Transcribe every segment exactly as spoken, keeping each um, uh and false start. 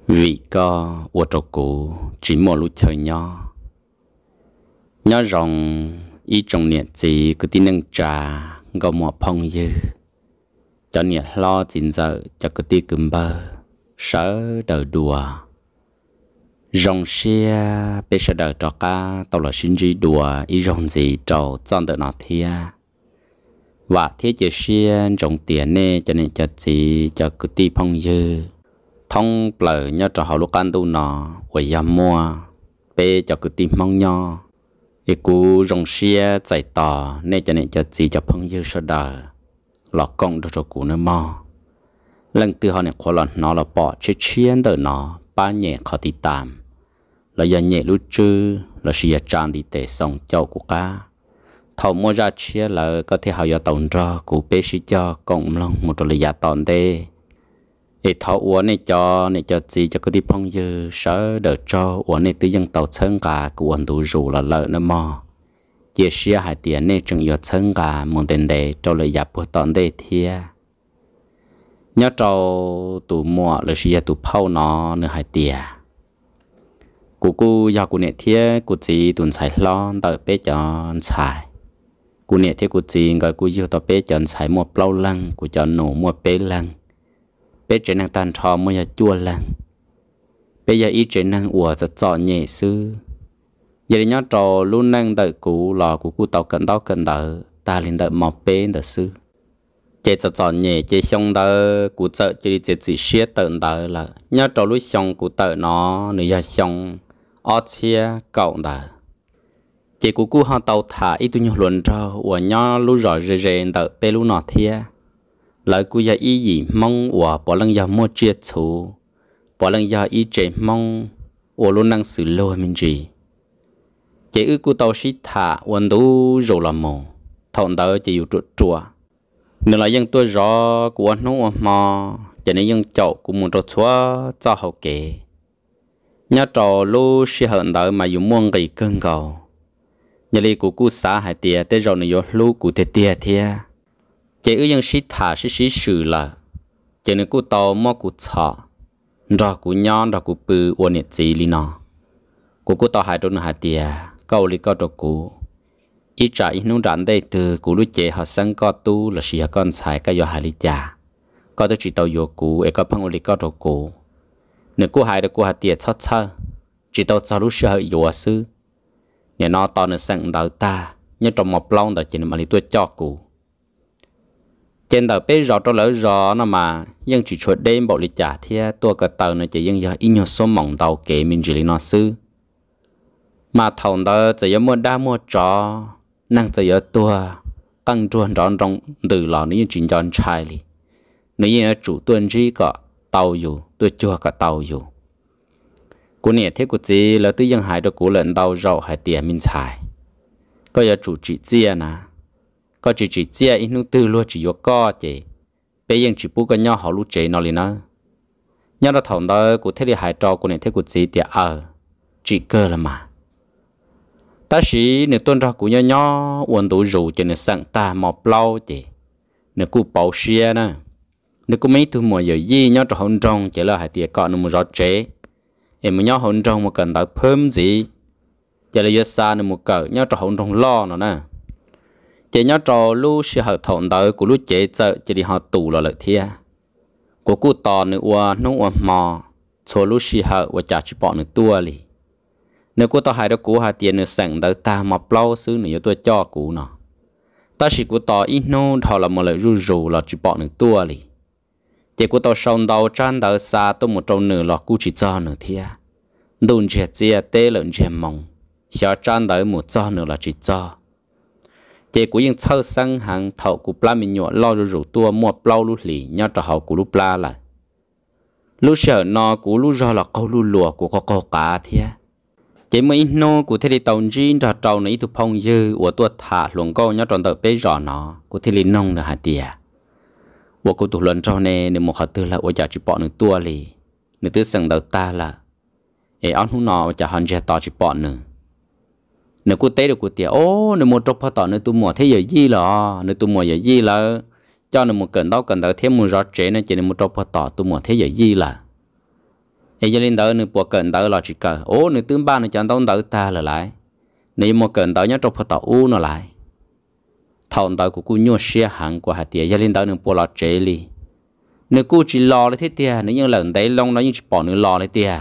vì có ô tô cũ chỉ một lúc chơi nhỏ nhỏ rồng ý trong nhiệt gì cứ tin nâng trà gạo mỏ phong dư cho nhiệt lo chín giờ cho cứ ti cùm bơ sợ đời đùa rồng xe bây giờ đời trò cá tao là sinh trí đùa ý rồng gì trâu chọn đời nó thia và thế chỉ xe rồng tiền nè cho nên cho gì cho cứ ti phong dư thông bờ nhớ cho họ lúc ăn tu nọ với yam mua bê cho cứ tìm mong nho ý cú rong xia chạy tỏ nên cho nên cho gì cho phong dư sau đời lọ công cho cú nữa mò lần từ họ này khó lần nó là bỏ chết chiến đời nó ba nhẹ khó đi tạm là giờ nhẹ lúc chứ là xia trang đi để xong châu của cá thầu mua ra chia là có thể họ giờ tổng ra cú bê xí cho cộng lòng một trò là giá tòn đê thì thọ uốn này cho này cho gì cho cái đi phong dư sợ đỡ cho uốn này tự dân tàu chân cả của uốn đủ rủ là lợn nó mò chia sẻ hai tiền này chừng giờ chân cả muốn tiền đề cho lời giáp của tòn đề thia nhớ cho tụ mùa là sửa tụ phao nó nữa hai tiền cụ cụ giờ cụ này thia cụ gì tuần xài lo đợi bé cho xài cụ này thia cụ gì người cụ yêu tao bé cho xài một bao lăng cụ cho nổ một bé lăng bé trẻ năng tan thò mới là chua lăng bây giờ ý trẻ năng ủaจะ chọn nhẹ sư giờ nhớ trò luôn năng đợi cũ lò của cụ tàu cần đó cần đợi ta liền đợi mọc bé đợi sư chếจะ chọn nhẹ chế xong đợi cụ chợ chế chế chỉ xé tận đợi là nhớ trò lúc xong cụ tợ nó nữa giờ xong ót xé cậu đợi chế của cụ họ tàu thả ít tu nhiều luận trò ủa nhớ lúc rõ rề rề đợi bé lúc nọ thia lời của gia ý gì mong và bỏ lăng gia mua chia chủ bỏ lăng gia ý chế mong và luôn năng xử lôi mình gì chế ư của tàu sĩ thảวันđủ rồi là mồ thọn đỡ chỉ yêu chuột chùa nếu là dân tôi rõ của anh nó mà cho nên dân chậu của một trò chúa cho hậu kế nhớ trò lô sĩ hận đỡ mà dùng muôn gầy cơn cầu nhà lý của cụ xã hải tìa tới rồi này vô lô của tìa tìa thia chế ư dân sĩ thả sĩ sĩ sử là chế nên cụ tàu mò cụ thọ rồi cụ nhon rồi cụ bự ôn nhiệt gì li nọ cụ cụ tàu hải trốn hải tìa câu li câu trò cụ ít trả ít nung đạn đây từ cụ lúc chế họ sang co tu là sĩ con xài cái do hải li già có tới chỉ tàu vô cụ ấy có phăng li câu trò cụ nếu cụ hải được cụ hải tìa thất thơ chỉ tàu sau lúc sĩ hơi vô sư nếu nó tàu nó sang đào ta nhớ trong một lông đó chỉ mà li tôi cho cụ trên tàu bé rõ cho lỡ rõ nó mà dân chỉ chuột đêm bảo lý trả thia tua cái tàu này chỉ dân giờ ít nhiều số mỏng tàu kể mình chỉ lý nó sư mà thầu đó chỉ có mua đa mua chó năng chỉ có tua tăng truân tròn trong từ lò ní chuyện tròn trai li nếu chủ tuần gì cả tàu dù tôi chua cả tàu dù của nè thế của chị là tư dân hải được của lợn tàu rau hải tiền mình xài có giờ chủ trị chia nè có chỉ chỉ chia ít nút tư luôn chỉ có co chị bây giờ chỉ bố cái nhau họ lúc chế nó liền nó nhau đó thằng đó của thế thì hải trò của này thế của chị thì ở chỉ cơ là mà ta chỉ nếu tuân ra của nhau nhau uốn đủ rủ cho nên sẵn ta một lâu chị nếu cụ bảo xe nè nếu cụ mấy thứ mùa giờ gì nhau cho hôn trong chỉ là hải tiệt cọ nó một rõ chế em nhau hôn trong một cần tới phơm gì chỉ là giờ xa nó một cỡ nhau cho hôn trong lo nó nè chế nhớ trò lu sẽ hợp thọn tới của lu chế chợ chỉ đi họ tù là lợi thia của cụ tò nữa qua nó qua mò số lu sẽ hợp và trả chỉ bỏ nữa tua li nếu cụ tò hai đó cụ hai tiền nữa sẵn tới ta mà bao xứ nữa tôi cho cụ nó ta chỉ cụ tò ít nô thọ là một lời ru rù là chỉ bỏ nữa tua li chế cụ tò sòng đầu tràn tới xa tôi một trâu nữa là cụ chỉ cho nữa thia đun chè chia tê lợn chè mỏng xóa tràn tới một cho nữa là chỉ cho chế của những thợ sang hàng thợ của pla mình nhọ lo rồi rủ tua mua plau lú lì nhớ cho họ của lú pla là lú sợ nó của lú do là câu lú lùa của có câu cá thia chế mấy nô của thế thì tàu chín cho tàu này tụ phong dư của tua thả luồng câu nhớ tròn tờ bế rõ nó của thế thì nông là hạt tìa của cô tụ luận trâu nè nếu một hạt tư là của chả chỉ bỏ được tua lì nếu tư sừng đầu ta là ấy ăn hú nọ chả hòn chè to chỉ bỏ nữa nếu cô tế được cô tiệt ô nếu một trâu phát tỏ nếu tôi mua thế giờ gì là nếu tôi mua giờ gì là cho nên một cần đâu cần đâu thêm một rót chế nên chỉ nên một trâu phát tỏ tôi mua thế giờ gì là ấy cho nên đỡ nữa bộ cận đỡ là chỉ cờ ô nữa tương ba nữa chẳng tông đỡ ta là lại nếu một cận đỡ nhớ trong phật tạo u nó lại thằng đỡ của cô nhua xe hàng của hạt tiền cho nên đỡ nữa bộ là chế li nữa cô chỉ lo lấy thế tiền nếu như lần đấy long nó như chỉ bỏ nữa lo lấy tiền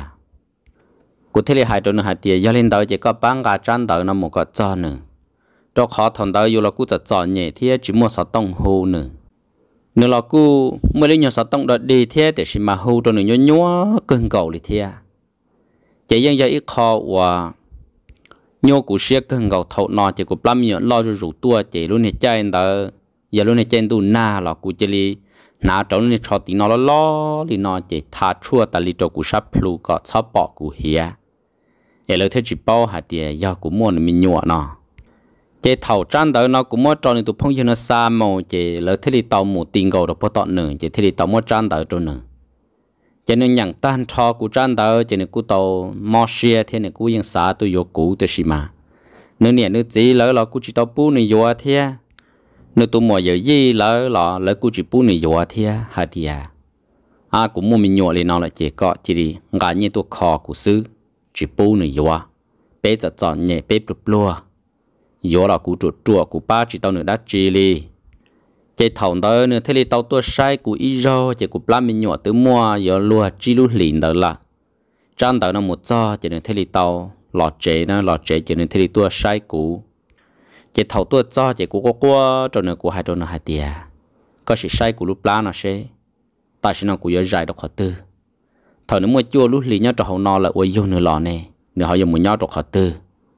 cô thấy là hai đứa nữa hạt tiền cho nên đỡ chỉ có bán gà trăn đỡ nó một cái cho nữa cho khó thằng đỡ yêu là côจะ chọn nhẹ thế chỉ mua sáu tông hồ nữa nếu là cô mới lấy nhiều sáu tông đợt đi thế để xin mà hồ cho nữa nhớ nhớ cơn cầu đi thế chỉ riêng giờ ít khó và nhớ cô xe cơn cầu thầu nọ chỉ cô làm nhiều lo cho rủ tua chỉ luôn này chơi đỡ giờ luôn này chơi tu na là cô chỉ li na chỗ này cho tí nó lo lo thì nó chỉ thà chua ta li cho cô sắp plu có sắp bỏ cô hia để lấy thế chỉ bao hạt tiền giờ cô mua mình nhọ nọ chế thầu trăn đỡ nó cũng mất cho nên tụi phong dân nó xa màu chế lỡ thế thì tàu một tiền cầu được bao tọt nữa chế thế thì tàu mất trăn đỡ cho nữa chế nên nhận tan cho của trăn đỡ chế nên của tàu mò xe thế nên của dân xã tôi vô cũ tôi xí mà nên nè nên chỉ lỡ là của chỉ tàu bù này vô thế nên tụi mọi giờ gì lỡ là lỡ của chỉ bù này vô thế hả thì à à cũng mua mình nhọ lên nó là chế có chỉ đi ngã như tôi kho của xứ chỉ bù này vô bé giờ chọn nhẹ bé bự lúa yếu là cú chuột chuột cú ba chỉ tao nữa đã chi li chạy thòng đó nữa thế thì tao tua sai cú ít rau chạy cú plan mình nhỏ từ mua yếu lúa chi lúa liền đó là trang đó nó một cho chạy nữa thế thì tao lọt chế nó lọt chế chạy nữa thế thì tua sai cú chạy thầu tua cho chạy cú có qua cho nữa cú hai cho nó hai tiền có sự sai cú lúc plan nó sẽ tại sao nó cú yếu dài được khó tư thầu nó mua chua lúa liền nhau cho hậu nó là ôi yêu nữa lọ nè nữa họ dùng một nhau được khó tư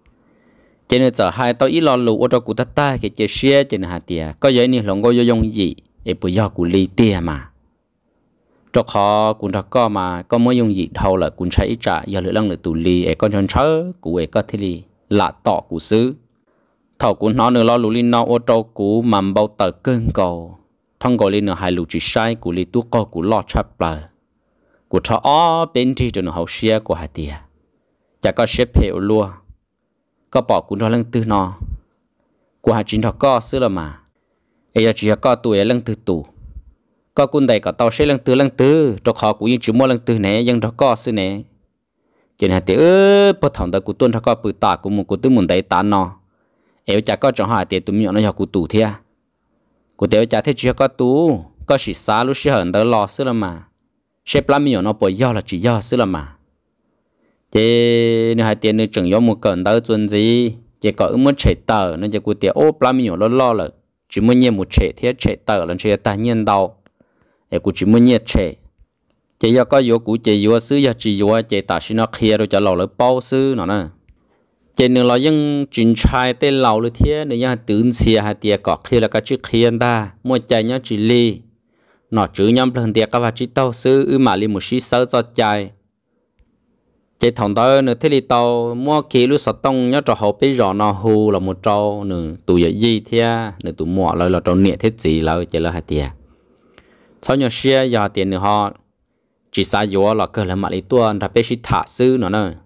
cho nên giờ hai tao ít lo lụ ở trong cụ ta ta cái chế xe trên hạt tiền có giấy này lòng có dùng gì để bây giờ cụ li tiền mà cho họ cụ ta có mà có mới dùng gì thâu là cụ sai trả giờ lựa lăng lựa tù li để con chân chớ cụ ấy có thể li lạ tọ cụ xứ thầu cụ nó nữa lo lụ li nó ở trong cụ mầm bao tờ cơn cầu thông gọi li nữa hai lụ chỉ sai cụ li tu co cụ lo chắp bờ cụ cho ó bên trên cho nó hậu xe của hạt tiền chả có xếp hiệu luôn có bỏ cũng cho lăng tư nó của hai chính đó có xưa là mà ấy giờ chỉ có tuổi lăng tư tủ có quân đầy có tàu xe lăng tư lăng tư cho họ cũng như chỉ mua lăng tư này nhưng đó có xưa này chỉ là tiền ơ bắt thằng đó của tuân đó có bự tạ của một của tư muốn đầy tán nó ấy chả có trong hai tiền tụi mình nó học của tủ thia của tiền chả thế chỉ có tủ có chỉ xa lúc xưa hận đó lo xưa là mà xếp lắm mình nó bỏ do là chỉ do xưa là mà chế nếu hai tiền nữa chẳng có một cơn đau chuẩn gì chỉ có muốn chạy tờ nên chỉ có tiền ô plan mình lo lo là chỉ muốn nhẹ một chạy thế chạy tờ là chạy ta nhiên đau để cũng chỉ muốn nhẹ chạy chỉ do có yếu cũng chỉ yếu xứ giờ chỉ yếu chỉ ta xin nó kia rồi cho lầu lấy bao xứ nó nè chỉ nếu là những chuyện trai tên lầuเลยthế nếu như tưởng xia hai tiền có kia là cái chữ kia ta mua chạy nhá chỉ li nó chữ nhắm lần tiền các bạn chỉ tao xứ ư mà li một xí sớ cho chạy cái thằng đó nữa thế thì tao mua kỹ lúc sáu tông nhớ cho họ bây giờ nó hù là một trâu nữa tụi giờ gì thế nữa tụi mua lại là trâu nhẹ thế gì là chỉ là hai tiền sau nhiều xe giờ tiền nữa họ chỉ sai vô là cơ là mà lấy tuần ra bây giờ thả sư nữa nè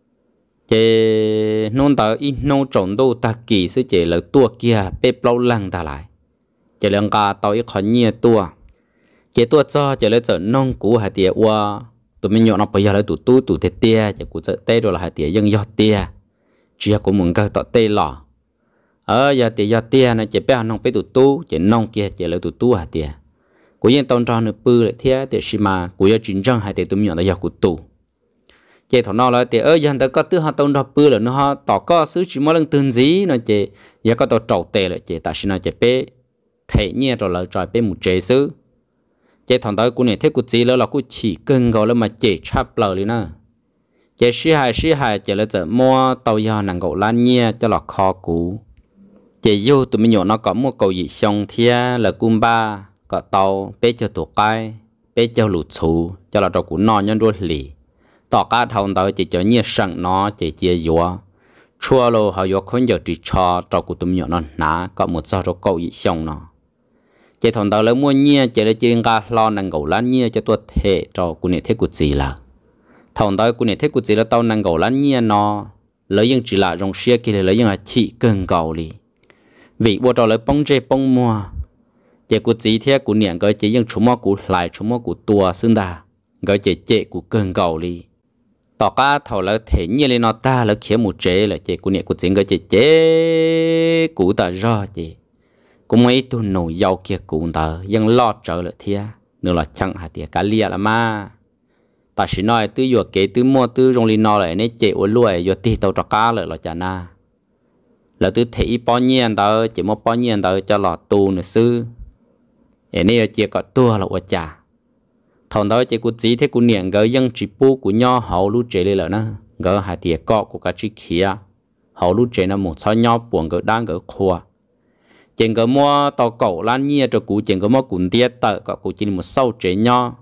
cái nông tao ít nông trồng đâu ta kỳ sư chỉ là tua kia bếp lâu lăng ta lại chỉ là cả tao ít khó nhẹ tua chỉ tua cho chỉ là chợ nông cũ hai tiền qua tụi mình nhọ nó bây giờ là tụi tu tụi tết tia chỉ cũng sợ tết rồi là hai tiền dân do tia chỉ cũng muốn cái tọt tết lò ở giờ tiền do tia này chỉ biết nông biết tụi tu chỉ nông kia chỉ là tụi tu hai tiền của dân tôn tròn được bự lại thế để xí mà của dân chính trang hai tiền tụi mình nhọ là do của tu chỉ thằng nào là tiền ở dân ta có thứ họ tôn tròn bự là nó họ tỏ có xứ chỉ mỗi lần tương gì nó chỉ giờ có tàu trầu tệ lại chỉ tại sao nó chỉ biết thể nhẹ rồi lại trời biết một chế xứ chế thằng đó cũng này thế cũng chỉ là là cũng chỉ cần gọi là mà chế chắp lời đi nè chế sĩ hài sĩ hài chế là giờ mua tàu giờ nàng gọi lan nhẹ cho là kho cũ chế vô tụi mình nhổ nó có một cầu gì xong thia là cung ba có tàu bé cho tổ cái bé cho lụt xù cho là trâu cũng non nhân đuôi lì tỏ cả thằng đó chỉ cho nhẹ sẵn nó chế chia vô chua lô họ vô khốn giờ chỉ cho trâu của tụi mình nhổ nó ná có một sao trâu cầu gì xong nó chỉ thằng đó lấy mua nhia chỉ là chỉ ngã lo năng gấu lan nhia cho tôi thể cho cô này thế của gì là thằng đó cô này thế của gì là tao năng gấu lan nhia nó lấy những chỉ là trong xe kia lấy những là chỉ cần gấu đi vì bộ trò lấy bông dê bông mua chỉ của gì thế của niệm cái chỉ những chúng mua của lại chúng mua của tua xương đà cái chỉ chỉ của cần gấu đi tỏ cá thầu là thể nhiên lên nó ta là khiến một chế là chế của nhẹ của chính cái chế chế của ta do chế cũng mấy tu nổi giàu kia của taยังlo trở lại thia nữa là chẳng hạt tiền cá lia là ma ta chỉ nói từ vừa kế từ mua từ trong linh nó lại nên chế ở lùi vừa tì tàu trọ cá lại là chả na là từ thể bao nhiêu đó chỉ một bao nhiêu đó cho lọ tu nữa sư ở đây chỉ có tua là ở chả thằng đó chỉ có chỉ thế của niệm gỡ dân chỉ bu của nho hậu lú chế lên là nó gỡ hạt tiền cọ của cái chiếc kia hậu lú chế nó một sao nho buồn gỡ đang gỡ khoa chèn gỡ mua tàu cẩu lan nhia cho cụ chèn gỡ mua cuốn tia tờ có cụ chỉ một sâu chế nho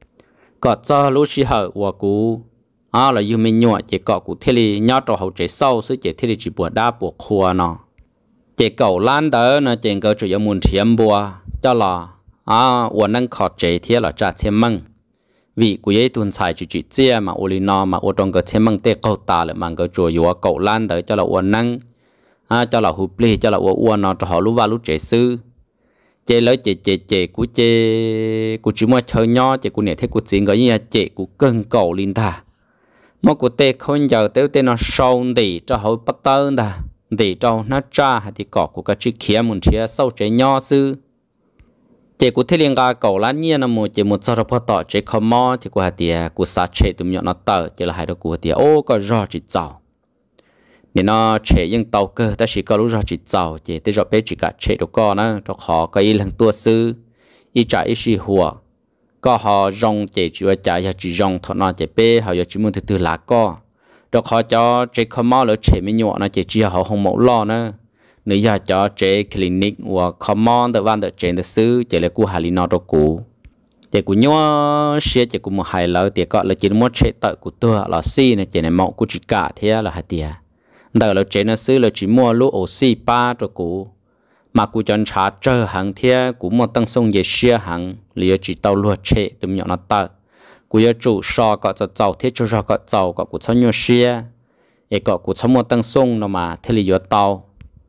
có cho lú xí hở của cụ à là yêu mình nhọ chỉ có cụ thế li nho cho hậu chế sâu chứ chỉ thế li chỉ buồn đa buồn khoa nó chỉ cẩu lan đó nó chèn gỡ chủ yếu muốn thiếm bùa cho là à,我能考这天了扎千门，vì của ấy tuần sai chỉ chỉ chia mà ô li no mà ô trong cái千门tê câu ta lại mang cái chùa yếu cậu lan tới cho là ô năng, à cho là hụp li cho là ô ô nó cho họ lú va lú chế sư, chế lấy chế chế chế của chế của chỉ mua chơi nho chế của này thế của chính cái như chế của cơn cậu linh ta, mà của tê không giờ tê tê nó sâu đi cho họ bắt tơn ta, đi cho nó tra hay thì cọ của cái chiếc kia muốn chia sâu chế nho sư chế của thế liên gà cầu lá nhiên là một chế một sao đó tỏ chế không mò chế của hạt tiền của sát chế tụm nhọn nó tờ chế là hai đứa của tiền ô có rõ chỉ giàu nên nó chế những tàu cơ ta chỉ có lúc rõ chỉ giàu chế tới rồi bé chỉ cả chế đồ con á cho họ có ý lần tua sư ý trả ý sĩ hùa có họ rong chế chữa trả giờ chỉ rong thọ nó chế bé họ giờ chỉ muốn từ từ lá co rồi họ cho chế không mò lỡ chế mới nhọn nó chế chỉ họ không mẫu lo nữa nếu giờ cho chế clinic và common được van được trên được sư chế là của hà lý nó đó cũ chế của nhau xe chế của một hai lỡ thì có là chỉ một chế tự của tôi là xi này chế này mẫu của chỉ cả thế là hai tiền đời là chế nó sư là chỉ mua lúa oxy ba đó cũ mà của chọn trả chờ hàng thế của một tăng sông về xe hàng liền chỉ tàu lúa chế tụm nhỏ nó tự của giờ chủ so có cho giàu thế cho có giàu có của cho nhau xe ấy có của cho một tăng sông nó mà thế là giờ tàu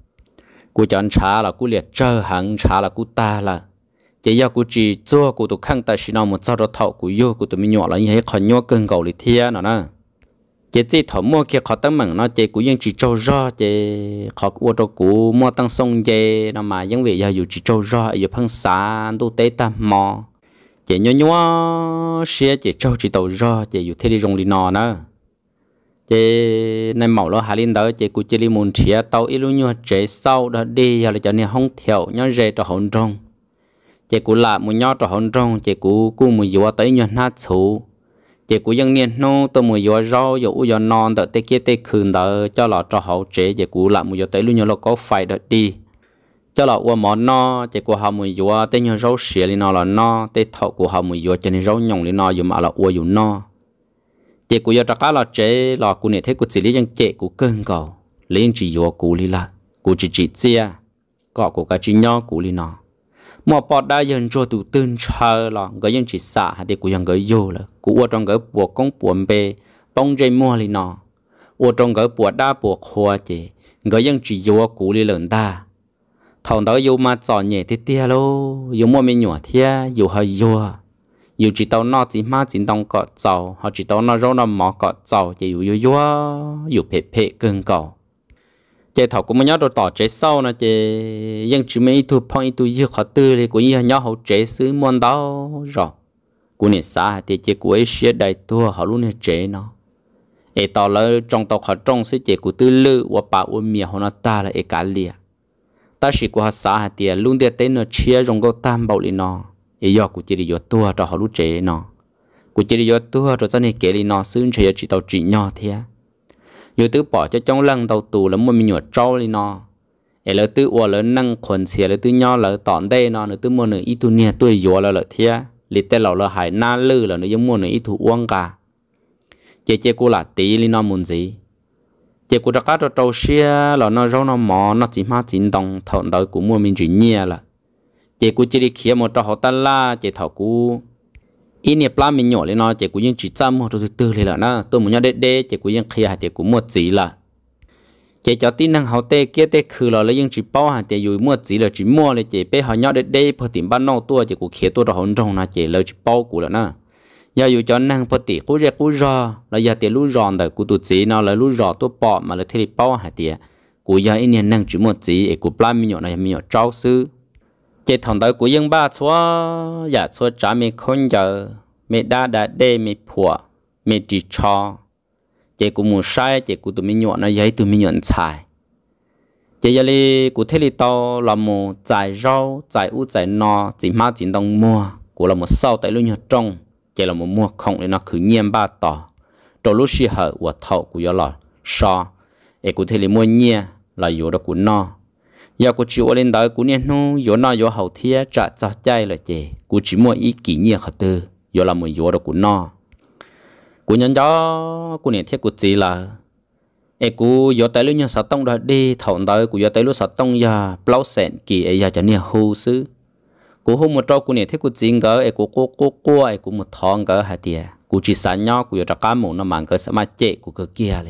cú chọn trả là cú liệt trơ hàng trả là cú ta là chỉ do cú chỉ cho cú tụ khăng ta chỉ nói một sau đó thọ cú vô cú tụ mình nhỏ là như thế còn nhỏ cơn cầu liệt thiên nó nè chỉ chỉ thọ mua kia khó tấm mừng nó chỉ cúยังchỉ trâu ro chỉ khó cú cho cú mua tăng sông chỉ nó mà những việc giờ dù chỉ trâu ro giờ phăng xa tu tế ta mò chỉ nhỏ nhỏ xe chỉ trâu chỉ tàu ro chỉ dù thế đi rong đi nọ nè chế này mẫu lo hà linh đó chế cụ chế li muốn chia tàu ilu nhau chế sau đó đi giờ là cho nên không theo nhau dễ cho hỗn trong chế cụ là muốn nhau cho hỗn trong chế cụ cụ muốn vừa tới nhau nát số chế cụ dân niên nó tôi muốn vừa rau vừa vừa non đợi tới kia tới khử đó cho lọ cho hậu chế chế cụ là muốn vừa tới lu nhau là có phải đó đi cho lọ vừa món no chế cụ họ muốn vừa tới nhau rau xỉa li nó là no tới thọ cụ họ muốn vừa cho nên rau nhồng li nó vừa mà là vừa vừa no chế của giờ tất cả là chế là của này thế của chỉ lý dân chế của cơn cầu liên chỉ vô của lý là của chỉ chỉ chia có của cái chỉ nhỏ của lý nó mà bọn đã dân cho tụ tương chờ là cái dân chỉ xả hay để của dân cái vô là của ở trong cái buộc công buồn bề bông dây mua lý nó ở trong cái buộc đa buộc hoa chế cái dân chỉ vô của lý lớn ta thằng đó vô mà chọn nhẹ thế tia lô vô mua mình nhỏ thia vô hơi vô dù chỉ tao nó chỉ mà chỉ đông cọ giàu họ chỉ tao nó rau nó mỏ cọ giàu chỉ dù dù dù phê phê cơn cầu chế thầu cũng mới nhớ đồ tỏ chế sau nè chế nhưng chỉ mấy thu phong ít thu dư khó tư thì cũng như nhớ hậu chế xứ môn đó rồi cũng nên xa thì chế của ấy sẽ đầy tua họ luôn nên chế nó ấy tao lỡ trong tàu họ trong sẽ chế của tư lư và bảo ôn miệng họ nó ta là ấy cả lìa ta chỉ của họ xa thì luôn để tên nó chia trong câu tam bảo li nó ấy do của chỉ đi vô tua cho họ lúc chế nó của chỉ đi vô tua rồi sau này kể li nó xứ chế chỉ tàu chỉ nhỏ thế giờ tứ bỏ cho trong lăng tàu tù là mua mình nhọ trâu li nó ấy là tứ uo là năng quần xìa là tứ nhỏ là tọn đây nó nữa tứ mua nữa ít tu nia tuổi vô là lợi thế li tên lão là hải na lư là nữa giống mua nữa ít tu uống cả chế chế cô là tí li nó muốn gì chế cô đặt cho trâu xia là nó rau nó mò nó chỉ má chín đồng thọn tới của mua mình chỉ nia là chế cô chỉ đi kia một trò họ ta la chế thảo cô ít niệm la mình nhỏ lên nó chế cô nhưng chỉ chăm một từ từ lên là nó tôi muốn nhớ đê đê chế cô nhưng kia hạt chế cô một gì là chế cho tin năng họ tê kia tê khử là lấy nhưng chỉ bao hạt chế dù một gì là chỉ mua là chế bé họ nhớ đê đê phật tìm ban nô tua chế cô kia tua đó hỗn trong là chế lời chỉ bao cô là nó giờ dù cho năng bớt tì cú rẻ cú rò là giờ tiền lú ròn đời cú tụt gì nó là lú rò tôi bỏ mà là thế thì bao hạt tiền cú giờ ít年năng chỉ một gì cú plan mình nhọ này mình nhọ trâu sư chế thằng đời cú dân ba xóa giờ xóa trả mình không giờ mình đã đã để mình phùa mình chỉ cho chế cú muốn sai chế cú tụi mình nhọ nó giấy tụi mình nhọ xài chế giờ li cú thế thì tao là một giải rau giải u giải nọ chỉ mà chỉ đồng mua cú là một sau tại lúc nhọ trong chế là một mua không để nó khử nhiễm ba tỏ đầu lúc xí hở của thầu của gió lò so để cụ thể là mua nhia là yếu đó của nó giờ cụ chịu lên tới cụ niên nu yếu nó yếu hậu thiên trả cho chạy là chế cụ chỉ mua ý kỷ nhia khởi tư yếu là một yếu đó của nó cụ nhận cho cụ niên thiết cụ chỉ là để cụ yếu tới lúc nhia sát tông đó đi thầu tới cụ yếu tới lúc sát tông giờ bao sẹn kỳ ấy giờ cho niên hưu xứ cú hôm một trâu cú này thấy cú chính cái, ấy cú cú cú cú ấy cú một thòng cái hạt tiền, cú chỉ sáng nhau cú cho cá mồm nó mang cái sắm chế cú cái kia này,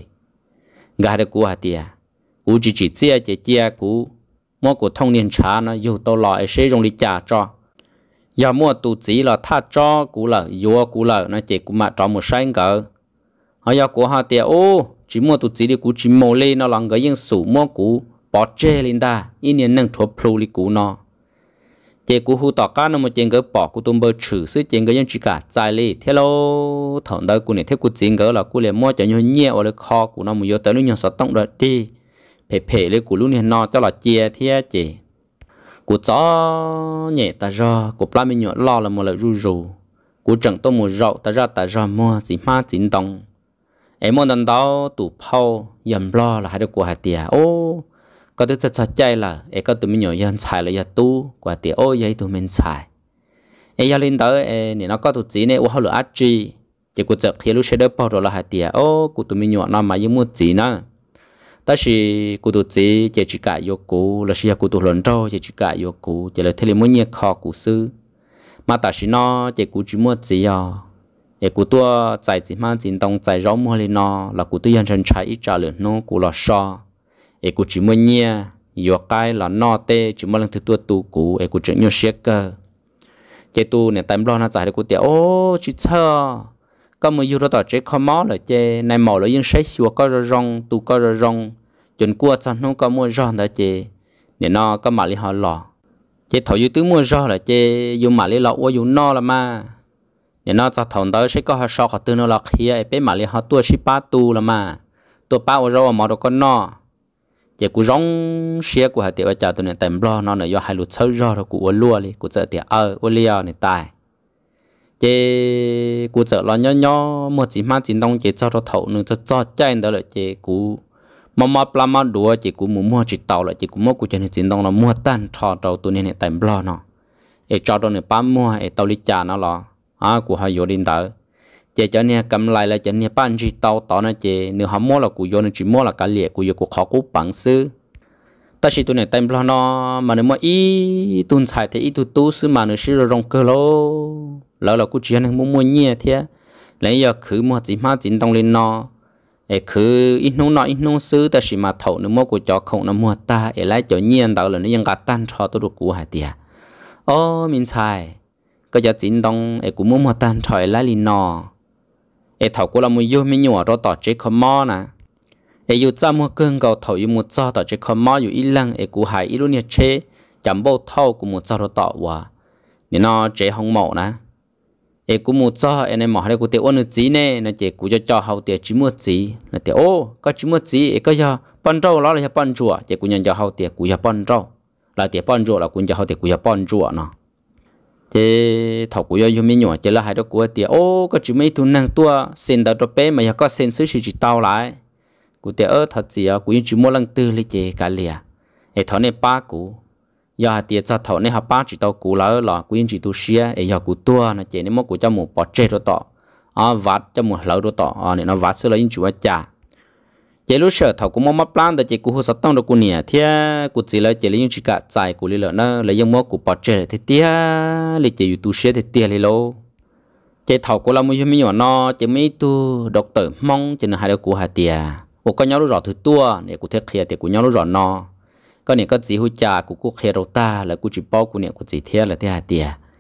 gà được cú hạt tiền, cú chỉ chỉ chia chỉ chia cú, mua cú thông niên trả nó yêu tao lại sẽ dùng đi trả cho, giờ mua tụ chỉ là thắt cho cú là yêu cú là nó chỉ cú mà cho một sáng cái, hay giờ cú hạt tiền ô chỉ mua tụ chỉ đi cú chỉ mua lên nó làm cái những số mua cú bỏ chế lên ta, ít年能脱plu đi cú nó chế cú hu tọt cá nó một chén cái bỏ cú tôm bơ chử xứ chén cái những chỉ cả dài li thế lo thằng đó cú này thế cú chén cái là cú liền mua cho nhau nhẹ ở đây kho cú nó một giờ tới lúc nhau sọt tông rồi đi phê phê lấy cú lúc này nó cho là chia thế chế cú chó nhẹ ta ra cú plá mình nhọ lo là một lời ru ru cú chẳng tôm một rau ta ra ta ra mua chỉ ma chín đồng em mua đàn đó tủ phao yểm lo là hai đứa của hai tia ô có thứ thật chạy là ấy có tụi mình nhỏ dân xài là giờ tu quả tiền ôi vậy tụi mình xài ấy giờ lên tới ấy nó có tụi chỉ này ô họ lựa ác chi chỉ có chợ khi lúc sẽ đỡ bao rồi là hai tiền ô của tụi mình nhỏ nó mà như mua chỉ nữa ta chỉ của tụi chỉ chỉ chỉ cả vô cũ là chỉ của tụi lớn trâu chỉ chỉ cả vô cũ chỉ là thế là mua nhiều kho của sư mà ta chỉ nó chỉ của chỉ mua chỉ à ấy của tôi chạy chỉ mang chỉ đồng chạy rau mua lên nó là của tôi dân chân trái ít trả lượng nó của là so ấy cụ chỉ mua nhia, yếu cái là no tê chỉ mua lần thứ tua tu cụ, ấy cụ chỉ nhiều xe cơ, chế tu này tại lo nó giải được cụ tiền, ô chỉ chờ, có một yếu đó chế khó mót là chế, này mỏ là những sấy xua có rồi rong, tu có rồi rong, chuẩn qua cho nó có mua rong đó chế, để nó có mà li họ lò, chế thầu yếu tứ mua rong là chế, yếu mà li lọ, ô yếu no là mà, để nó cho thầu đó sẽ có họ sọ họ tư nó là kia, ấy bé mà li họ tua ship ba tu là mà, tua ba ô rong mà đâu có no chỉ cú rong xe của hai tiệm chợ tụi này tèm lo nó là do hai lụt sâu do rồi của lúa đi của chợ tiệm ở ô liao này tài chỉ của chợ lo nhỏ nhỏ một chỉ mang chỉ đông chỉ cho nó thầu nữa cho cho chạy đó là chỉ cú mà mà làm mà đùa chỉ cú mua mua chỉ tàu là chỉ cú mua của cho nên chỉ đông là mua tan thọ tàu tụi này tèm lo nó để cho tụi này bán mua để tàu đi trả nó lo à của hai vô đi tới chỉ cho nên cầm lại là cho nên bán chỉ tàu tàu nó chỉ nếu họ mua là của vô nó chỉ mua là cả liệt của vô của họ cũng bằng sư ta chỉ tụi này tem lo nó mà nếu mà ít tuần xài thì ít tu tu sư mà nó sư rong cơ lô lỡ là của chỉ nên mua mua nhẹ thế lấy giờ khử mua chỉ mà chỉ tông lên nó để khử ít nông nọ ít nông sư ta chỉ mà thầu nếu mua của chó không nó mua ta để lấy cho nhiên đó là nóยังgạt tan cho tôi được của hai tia ô mình xài cái giờ chỉ tông để của mua mua tan thôi lấy lên nó ấy thầu của là mua vô mấy nhỏ đó tỏ chế không mò nè ấy yêu cha mua cơn cầu thầu yêu mua cho tỏ chế không mò yêu ít lăng ấy của hải ít luôn nhiệt chế chấm bao thầu của mua cho đó tỏ hòa nên nó chế không mỏ nè ấy của mua cho ấy này mỏ đây của tiêu ôn được gì nè nó chế của cho cho hậu tiêu chỉ mua gì là tiêu ô có chỉ mua gì ấy có giờ bận trâu đó là bận chùa chế của nhân cho hậu tiêu của giờ bận trâu là tiêu bận chùa là của cho hậu tiêu của giờ bận chùa nó chế thầu của yêu mấy nhỏ chế là hai đứa của tiệt ô có chỉ mấy thùng năng tua xin đào cho bé mà có xin xứ chỉ tao lại của tiệt ơ thật gì à của yêu chỉ mua lần tư lấy chế cả lìa để thọ này ba của giờ tiệt cho thọ này họ ba chỉ tao của là là của yêu chỉ tu xia để giờ của tua nó chế nên mất của cho một bỏ chế đó tọ à vắt cho một lẩu đó tọ à nên nó vắt xưa là yêu chủ cha chế lúc sợ thầu cũng mất plan để chế của sát tông được của nè thế của chỉ là chế lấy chỉ cả giải của lý lợi nó lấy những món của bỏ chế thì tia lấy chế youtube share thì tia lấy lô chế thầu của là mấy mấy nhỏ nó chế mấy tu độc tử mong chế là hai đứa của hai tia của con nhau lúc rõ thứ tua để của thế kia thì của nhau lúc rõ nó cái này có gì hỗ trợ của của kia đầu ta là của chỉ bao của này của chỉ thế là thế hai tia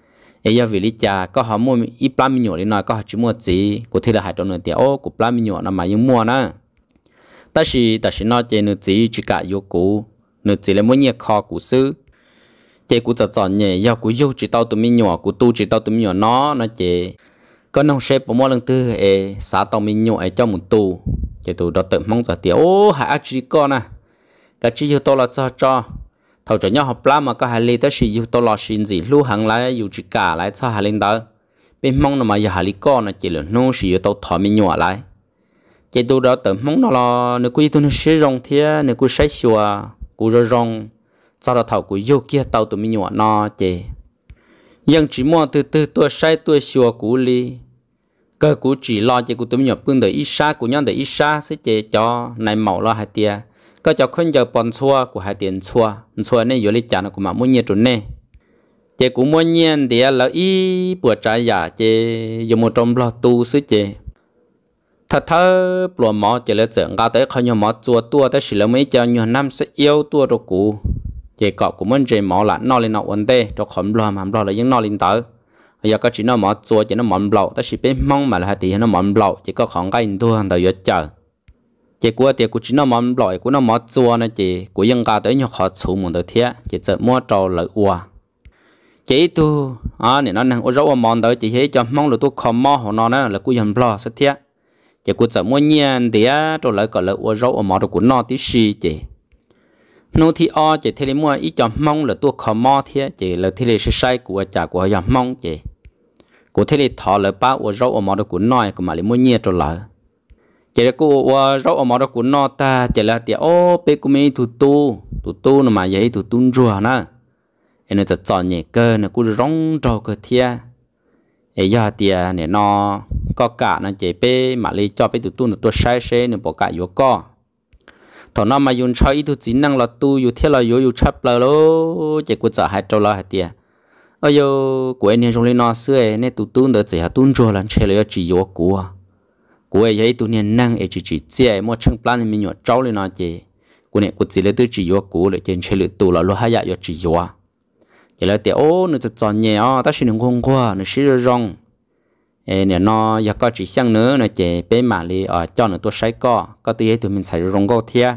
ấy giờ vì lý cha có họ mua ít ba mươi nhựa đi nói có họ chỉ mua gì cụ thể là hai trăm nửa tiền ô cụ ba mươi nhựa nó mà những mua nè ta chỉ ta chỉ nói chơi nửa gì chỉ cả yêu cụ nửa gì là mỗi nhiêu kho cụ sư chơi cụ chọn chọn nhẹ giờ cụ yêu chỉ tao tụi mình nhựa cụ tu chỉ tao tụi mình nhựa nó nó chơi có nông sếp mỗi lần thứ ấy xã tao mình nhựa ấy cho một tu chơi tu đó tự mong giờ tiền ô hai chỉ con à cái chỉ yêu tao là cho cho thầu cho nhau học lá mà có hai lý tới sử dụng tôi lo xin gì lưu hàng lại dùng chỉ cả lại cho hai linh đó bên mong là mà giờ hai lý con là chỉ là nó sử dụng tôi thọ mình nhỏ lại chỉ tôi đó tự mong nó là nếu quý tôi nó sử dụng thì nếu quý sai sửa quý rồi rong sau đó thầu quý yêu kia tàu tụi mình nhỏ nó chỉ nhưng chỉ mua từ từ tôi sai tôi sửa quý lý cơ quý chỉ lo chỉ quý tụi mình nhỏ bưng được ít xa quý nhau được ít xa sẽ chỉ cho này màu lo hai tia có cho khuyên giờ bòn xua của hai tiền xua xua này vô lý trả nó cũng mà muốn nhiều chỗ này chị cũng muốn nhiên thì là ý bữa trái giả chị dùng một trong lo tu sứ chị thật thơ bùa mỏ chị lấy tưởng cao tới không nhiều mỏ chùa tua tới chỉ là mấy cho nhiều năm sẽ yêu tua đồ cũ chị cọ cũng muốn chị mỏ là nó lên nó ổn tê cho không lo mà lo là những nó lên tới giờ có chỉ nó mỏ chùa chị nó mỏm lậu tới chỉ biết mong mà là hai tỷ nó mỏm lậu chỉ có khoảng cái tua hàng đầu giờ chờ chị của tiệc của chỉ nó mắm lỏi của nó mắm chua này chị của dân ca tới nhau họ chủ một đầu thiệt chị chợ mua trâu lợi ua chị tu à này nó năng ô rau mòn tới chị thấy cho mong là tôi không mò họ nó là của dân lo sát thiệt chị của chợ mua nhiên thì trâu lợi còn lợi ô rau mòn được của nó tí xì chị nô thì o chị thấy mua ít cho mong là tôi không mò thiệt chị là thấy là sai của trả của dân mong chị của thấy là thọ lợi ba ô rau mòn được của nó của mà lấy mua nhiên trâu lợi chỉ là cô qua rau ở mỏ đó của nó ta chỉ là tiệt ô bé của mình tụt tu tụt tu nó mà vậy tụt tu rùa nè em nóจะchọn nhẹ cơ nó cũng rong trâu cơ thia ấy giờ tiệt này nó có cả nó chỉ bé mà lấy cho bé tụt tu nó tua sai sai nó bỏ cả vô co thằng nó mà dùng cho ít tụt chỉ năng là tu dùng thiết là dùng dùng chấp là lố chỉ cũng chọn hai trâu là hai tiệt ơi yo của anh trong lên nó xưa này tụt tu nó chỉ là tu rùa là chơi là chỉ vô của của ấy ấy tụi nên năng ấy chỉ chỉ chơi mua chân plan mình nhọ cháu lên nó chơi của này của chỉ là tôi chỉ vô của lại trên chơi lựa tụ là lúc hai giờ chỉ vô chỉ là tiểu ô nóจะchọn nhẹ à ta chỉ đừng ngon quá nó chỉ là rong ấy nè nó giờ có chỉ sang nữa nó chơi bé mà li ở cho nó tôi sai co có tí ấy tụi mình xài rong go thia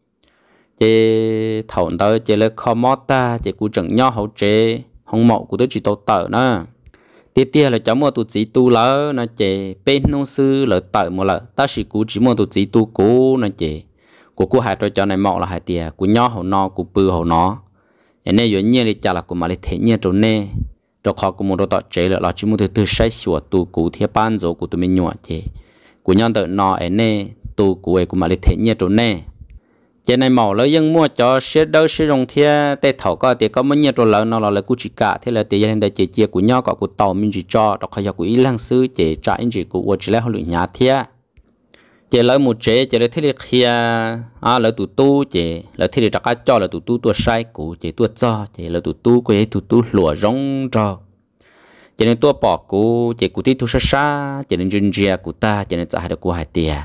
chơi thầu tới chơi là commota chơi của trận nhau hậu chơi không mạo của tôi chỉ tàu tờ nữa tiếp theo là cháu mua tụt chỉ tu lỡ nó chè bên nông sư lỡ tự một lỡ ta chỉ cú chỉ mua tụt chỉ tu cú nó chè của cú hạt rồi cho này mọ là hạt tiền của nhỏ hậu nó của bự hậu nó em này giống như là chả là của mà lại thế như chỗ này rồi họ cũng muốn đồ tọt chế là chỉ mua từ từ sai sửa tu cú theo ban rồi của tụi mình nhỏ chè của nhỏ tự nó em này tu cú ấy của mà lại thế như chỗ này trên này màu lấy dân mua cho xe đâu xe rong thia tê thầu có thì có mấy nhiêu rồi lợn nó là lấy cú chỉ cả thế là tiền gia đình đại chia chia của nhau có của tàu mình chỉ cho đó khai của ý lăng sư chỉ trả anh chỉ của chỉ lấy họ lựa nhà thia chỉ lấy một chế chỉ lấy thế là kia à lấy tụ tu chỉ lấy thế là trả cho là tụ tu tua sai của chỉ tua cho chỉ lấy tụ tu của ấy tụ tu lụa rong cho chỉ nên tua bỏ của chỉ của tí tu sa sa chỉ nên chuyên gia của ta chỉ nên trả được của hai tiền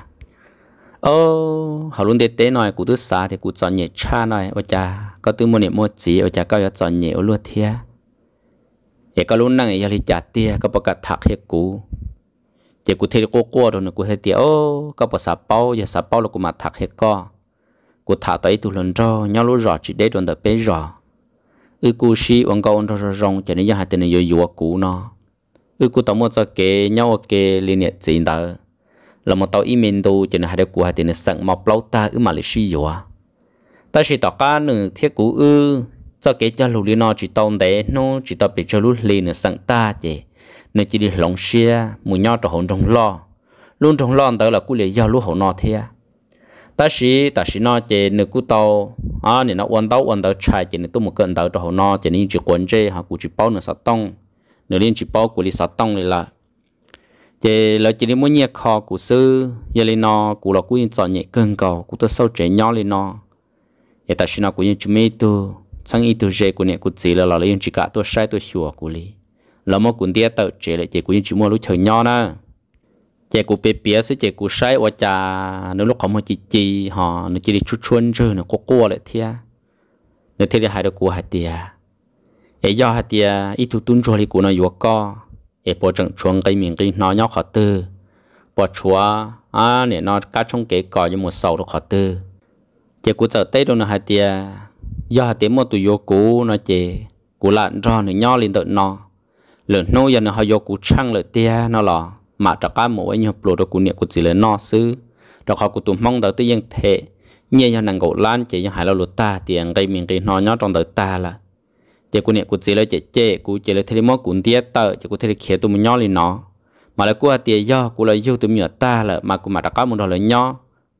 ô họ luôn để tế nói cụ tư xa thì cụ chọn nhẹ cha nói ở cha có tư mua niệm mua chỉ ở cha có giờ chọn nhẹ luôn thia để có luôn năng ấy giờ thì trả tia có bao cả thạc hết cụ chỉ cụ thấy cô cô rồi nó cụ thấy tia ô có bao sa bao giờ sa bao là cụ mà thạc hết co cụ thả tới tụ lần cho nhau lúc rõ chỉ để tuần đợt bé rõ ư cụ si ông câu ông cho rong cho nên giờ hai tên này vừa vừa cụ nó ư cụ tao mua cho cái nhau cái liên hệ gì đó là một tàu email đồ cho nên hai đứa của hai tên sẵn mọc lâu ta ư mà lại suy yếu ta chỉ tao cá nữa thiết cũ ư cho cái cho lũ nó chỉ tao để nó chỉ tao bị cho lũ lì nữa sẵn ta chứ nên chỉ đi lòng xe mùi nhau cho hồn trong lo luôn trong lo đó là cú lấy giao lũ hồn nó thế ta chỉ ta chỉ nó chứ nữa cú tao à nên nó quan tao quan tao chạy chứ nên tôi một cơn tao cho hồn nó chứ nên chỉ quan chơi họ cú chỉ bao nữa sát tông nữa liên chỉ bao cú đi sát tông này là chỉ là chỉ đi mua nhẹ kho của sư giờ lên nó của là cũng chọn nhẹ cơn cầu của tôi sâu trẻ nhỏ lên nó để ta xin nó cũng như chúng mình tu sang ít tu dễ của nhẹ của chỉ là là liên chỉ cả tôi sai tôi sửa của lý là một cuốn địa tự chỉ là chỉ của như chúng mua lúc thời nhỏ nè chỉ của bé bé sẽ chỉ của sai ở cha nếu lúc họ mới chỉ chỉ họ nó chỉ đi chút chuôn chơi nó có qua lại thia nó thia hai đứa của hai tia ấy do hạt tia ít thu tuân cho li của nó yếu co ấy bỏ trận chuông cái miệng cái nó nhóc khó tư bỏ chúa à nè nó cá trong cái cò như một sầu nó khó tư chỉ của giờ tết đâu nó hạt tia do hạt tia một tụi yếu cũ nó chỉ của lợn cho nó nhỏ lên tận nó lợn nô giờ nó hay yếu cũ trăng lợn tia nó lò mà trả cá một anh nhập đồ của niệm của chỉ là nó xứ đó họ của tụi mong đầu tư dân thể như nhà nàng gỗ lan chỉ như hai lâu lụt ta tiền gây miệng cái nó nhỏ trong đời ta là chỉ của niệm của chỉ là chỉ chế của chỉ là thấy món cuốn tiết tờ chỉ của thấy khía tụi mình nhỏ lên nó mà là của tiền do của là yêu tụi mình ta là mà của mà trả cá một đó là nhỏ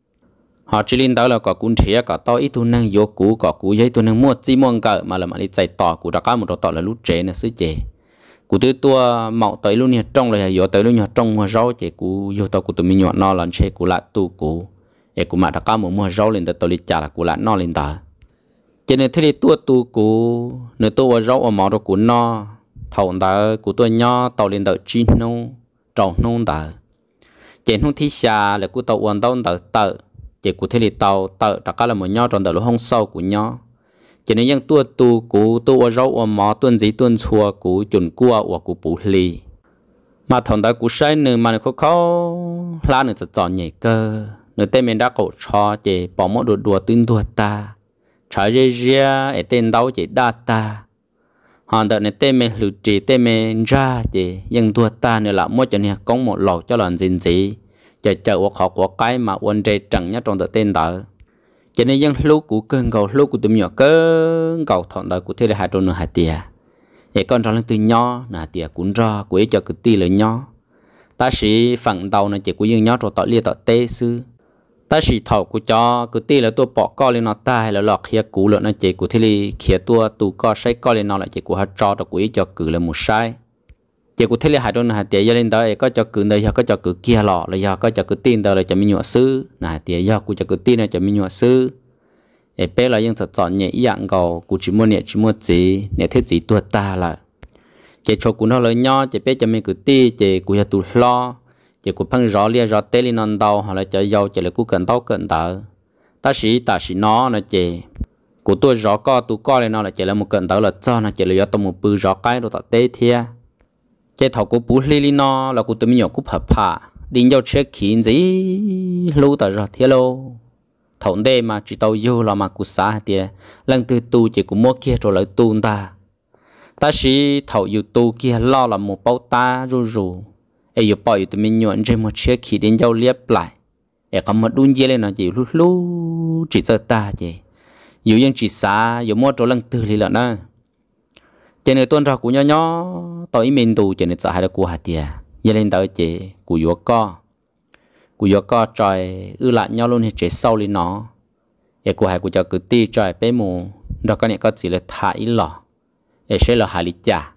họ chỉ liên tới là có cuốn thía có to ít tụi năng vô cũ có cũ giấy tụi năng mua chỉ mong cỡ mà là mà đi chạy tỏ của trả cá một đó tỏ là lút chế là xứ chế cụ tư tua mạo tới luôn nha trong là hiểu tới luôn nha trong mua rau chỉ cụ yêu tao cụ tụi mình nhọn no lần chơi cụ lại tu cụ để cụ mà đã có một mua rau lên tới tôi đi trả là cụ lại no lên tới cho nên thế thì tua tu cụ nếu tua rau ở mỏ đó cụ no thầu tới cụ tua nho tàu lên tới chín nông trồng nông tới trên không thi xa là cụ tàu uốn tàu tới tới chỉ cụ thế thì tàu tới đã có là một nho trong tới lúc không sâu của nho cho nên những tua tu cú tua rau ở mỏ tuần gì tuần chua cú chuẩn cua hoặc cú bù lì mà thằng ta cú sai nữa mà nó khó khó la nữaจะchọn nhảy cơ nữa tên mình đã cổ cho chỉ bỏ mỗi đùa đùa tin đùa ta trái dê dê ở tên đâu chỉ đa ta hoàn đợt này tên mình lụt chỉ tên mình ra chỉ nhưng đùa ta nữa là mỗi cho nên có một lầu cho lần gì gì chờ chờ hoặc họ của cái mà uốn dây trắng nhất trong đợt tên đó cho nên những lúc của cơn gầu lúc của tụi nhỏ cơn gầu thọn đời của thế là hai đôi nửa hai tia để con cho lên từ nhỏ là tia cuốn ra của cho cứ ti lời nhỏ ta sĩ phẳng đầu này chỉ của những nhỏ rồi tạo lia tạo tê sư ta sĩ thầu của cho cứ ti là tôi bỏ co lên nó ta hay là lọt khía cũ lượng nó chỉ của thế là khía tua tụ co sai co lên nó lại chỉ của hai cho đó của cho cử là một sai chỉ của thế là hai đôi nửa hai tia cho lên đó có cho cử đây có cho cử kia lọ là do có cho cử tin đó là cho mình nhỏ sư là tia do của cho cử tin là cho mình nhỏ sư để bé là những thật chọn nhẹ dạng gầu của chỉ mua nhẹ chỉ mua gì nhẹ thế gì tua ta là chỉ cho của nó lấy nhau chỉ bé cho mình cử ti chỉ của tụ lo chỉ của phăng rõ lia rõ tê lên non đầu hoặc là cho dâu chỉ là của cần tao cần tờ ta sĩ ta sĩ nó là chỉ của tôi rõ co tụ co lên nó là chỉ là một cần tờ là cho nó chỉ là do tôi một bự rõ cái đồ tạo tê thia cái thầu của bù li li nó là của tụi mình nhỏ của phật phà đi nhau check kín gì lưu tờ rõ thia lô thầu đây mà chỉ tao yêu là mà của xã thì lần từ tu chỉ của mua kia rồi lại tu ta ta chỉ thầu yêu tu kia lo là một bao ta ru ru ấy yêu bao yêu tụi mình nhọn trên một chiếc khi đến nhau liếp lại ấy có một đun dê lên nó chỉ lu lu chỉ sợ ta chỉ yêu những chỉ xã yêu mua rồi lần từ li là na trên người tuân ra của nhau nhỏ tao ý mình tu trên người xã hay là của hạt tiền dê lên tới chỉ của yêu co của yêu co trời ư lại nhau luôn thì chỉ sau lên nó ấy của hai của cho cứ ti trời bé mù đó cái này có chỉ là thải lọ ấy sẽ là hai lít chả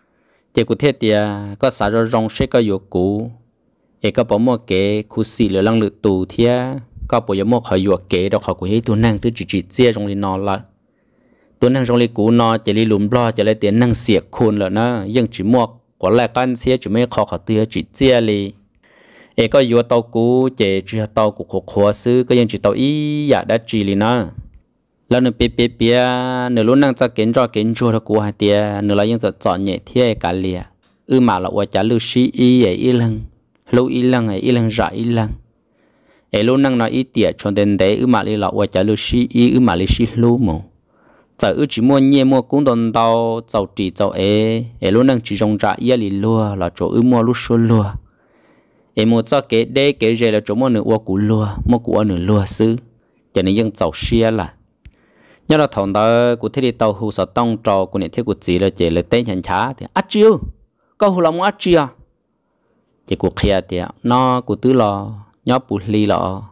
chỉ của thế thì có xả ra rong sẽ có yêu cũ ấy có bỏ mua cái khu xì là lăng lực tù thia có bỏ mua khỏi yêu cái đó khỏi của hết tuần năng từ chỉ chỉ chia trong lên nó là tuần năng trong lên cũ nó chỉ lấy lùm lo chỉ lấy tiền năng xịa khôn là nó nhưng chỉ mua có lại căn xía chỉ mấy khó khỏi tiêu chỉ chia li ấy có yêu tàu cũ chỉ chỉ tàu của khổ khổ xứ có những chỉ tàu ý ya đã chỉ li nó lần nữa bê bê bê nửa lúc năng cho kiến cho kiến chua của hai tia nửa là những giọt chọn nhẹ thế cả lìa ư mà là qua trả lưu sĩ y ấy y lăng lưu y lăng ấy y lăng rõ y lăng ấy lúc năng nói y tiệt cho đến đấy ư mà li là qua trả lưu sĩ y ư mà li sĩ lưu mù giờ ư chỉ mua nhẹ mua cũng đồn tàu giàu chỉ giàu ấy ấy lúc năng chỉ dùng trả y li lúa là chỗ ư mua lúc số lúa ấy một cho cái đây cái gì là chỗ mua nửa qua củ lúa mua củ nửa lúa xứ cho nên những giàu xia là nhớ là thằng đó của thế thì tàu hù sợ tông trò của những thế của chị là chị là tên hành chá thì ắt chiêu có hù lòng ắt chiêu chị của kia thì nó của tứ lò nhớ bù ly lò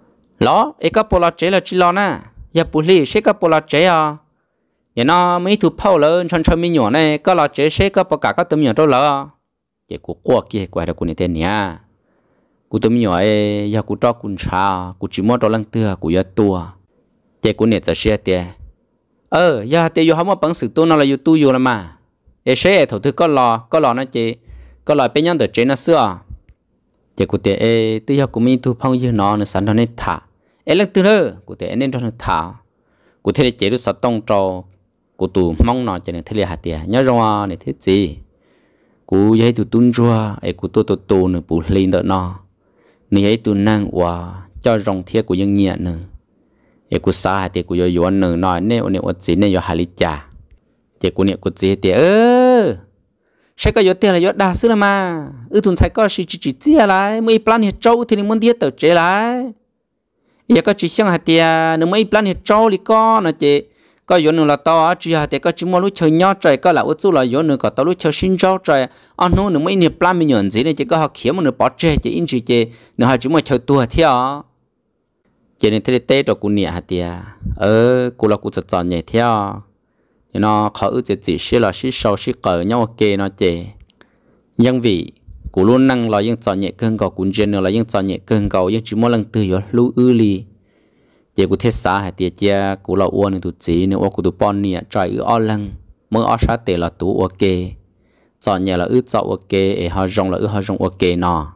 lò ấy có bù lò chế là chỉ lò nè giờ bù ly sẽ có bù lò chế à giờ nó mấy thứ phao lớn chân chân mi nhỏ này có lò chế sẽ có bù cả các tấm nhỏ đâu lò chị của qua kia quay được của những tên nhá của tấm nhỏ ấy giờ của cho cùng cha của chỉ mua đồ lăng tưa của giờ tua chế của nét sẽ xe tiền, ờ, giờ tiền yêu không có bằng sự tu nó là yêu tu yêu là mà, để xe thầu thứ có lò có lò nó chế, có lò bên nhau được chế nó xưa, chế của tiền ê tự yêu của mình tu phong yêu nó nó sẵn nó nên thả, ê lần từ đó của tiền nên cho nó thả, của thế chế được sát tông trò, cụ tụ mong nó cho nên thế là hạt tiền nhớ rồi này thế gì cụ ấy tụ tuân chua ấy cụ tụ tụ tụ nữa bù lên đỡ nó này ấy tụ năng và cho rong thiết của dân nhẹ nữa ấy cụ xa hạt tiền cụ yo yo nữa nói nếu nếu ở gì nếu yo hà lý trà chỉ cụ nếu cụ gì tiền ơ sẽ có yo tiền là yo đa số là mà ư thun sai có chỉ chỉ chỉ chia lại mấy plan hiện trâu thì muốn đi tờ chế lại giờ có chỉ xem hạt tiền nếu mấy plan hiện trâu thì có nó chỉ có yếu nữa là to chỉ hạt có chỉ mua lúc chơi nhau trời có là út chú là yếu nữa có tao lúc chơi sinh rau trời anh nó nữa mấy niệm plan mình nhận gì này chỉ có học kiếm một nửa bỏ chơi chỉ in chỉ chỉ nữa hai chú mà chơi tua theo chỉ nên thế tết rồi cũng nhẹ hạt tiền ờ cô là cô chọn chọn nhẹ theo thì nó khó ước chỉ chỉ xí là xí sâu xí cỡ nhau ok nó chỉ nhưng vì cô luôn năng là những chọn nhẹ cơn cầu cũng trên nữa là những chọn nhẹ cơn cầu những chỉ mua lần từ yếu lưu ư li giờ cụ thiết xã hay tiệt chia cụ là uốn tụt chỉ nếu cụ tụt pon nè trời ư o lăng mới o sát tệ là tụ ok chọn nhà là ư chọn ok để họ rong là ư họ rong ok nọ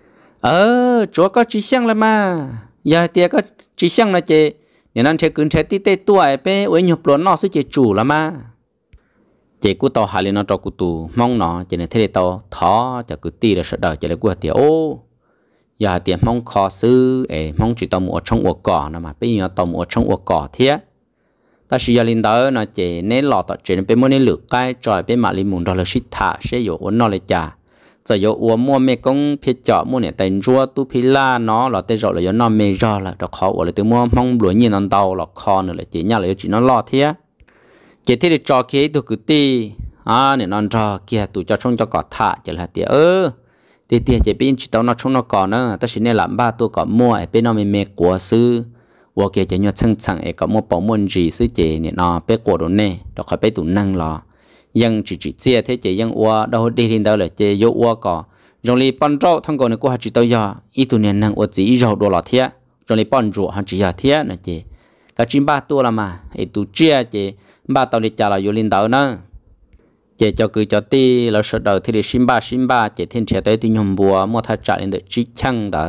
ờ chúa có chỉ sang là mà giờ tiệt có chỉ sang là chị nên anh sẽ cứ thế tí tê tuổi pe uống nhập luôn nọ sẽ chị chủ là mà chị cụ tàu hải lên nó cho cụ tụ mong nọ chị này thế tàu thó cho cứ ti là sợ đời chị lại cụ tiệt ô giờ tiền mong khó sư ấy mong chỉ tao mua trong ổ cỏ nè mà bây giờ tao mua trong ổ cỏ thế ta chỉ giờ linh đó nó chỉ nên lọt tại chuyện bên mua nên lựa cái trò bên mà linh muốn đó là shit thả sẽ có uốn nó lại trả giờ có uốn mua mấy công phía chợ mua này tiền rùa tu phi la nó là tên rồi là có nó mê ra là đó khó uốn là từ mua mong lúa nhìn nó đau là khó nữa là chỉ nhà là chỉ nó lọt thế chỉ thế để cho cái tôi cứ ti à này nó cho kia tụi cho trong cho cỏ thả chỉ là tiền ơ thì thì chỉ bên chỉ tao nó trong nó còn nữa ta chỉ nên làm ba tôi có mua ở bên nó mình mê của sư và kia chỉ nhớ chân chẳng ấy có mua bảo môn gì sư chỉ này nó bên của đồ nè đó khỏi bên tụ năng lò nhưng chỉ chỉ chia thế chỉ nhưng qua đâu đi lên đâu là chỉ vô qua có rồi li pan rau thằng còn này qua chỉ tao giờ ít tụ nên năng qua chỉ rau đồ lọt thế rồi li pan rau hắn chỉ giờ thế này chỉ cái chim ba tôi là mà ấy tụ chia chỉ ba tao đi trả là vô lên đâu nữa chỉ cho cứ cho ti là sợ đầu thì để xin ba xin ba chỉ thiên trẻ tới thì nhom bùa mua thay trả lên được chỉ chăng đó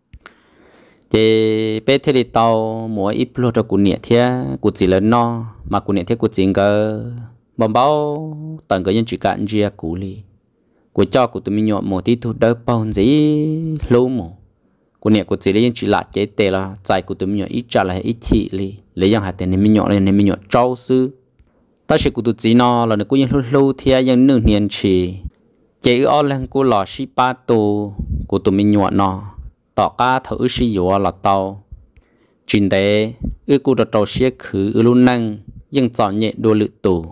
chỉ bé thì tàu mua ít lúa cho cụ nhẹ thế cụ chỉ là no mà cụ nhẹ thế cụ chỉ cái bầm bao tận cái những chỉ cạn chia cụ li cụ cho cụ tụi mình nhọ một tí thu đỡ bao gì lâu mồ cụ nhẹ cụ chỉ là những chỉ là chế tệ là chạy cụ tụi mình nhọ ít trả là ít thị li lấy những hạt tiền nên mình nhọ lên nên mình nhọ trâu sư ta sẽ cụ tụt chỉ nó là nó cũng như lâu thì những nửa niên chỉ chỉ ở lần cụ lò xí ba tô cụ tụi mình nhọ nó tỏ cá thử xí dừa là tàu chuyện đấy ư cụ đã trâu xí khử ư luôn năng nhưng chọn nhẹ đua lự tù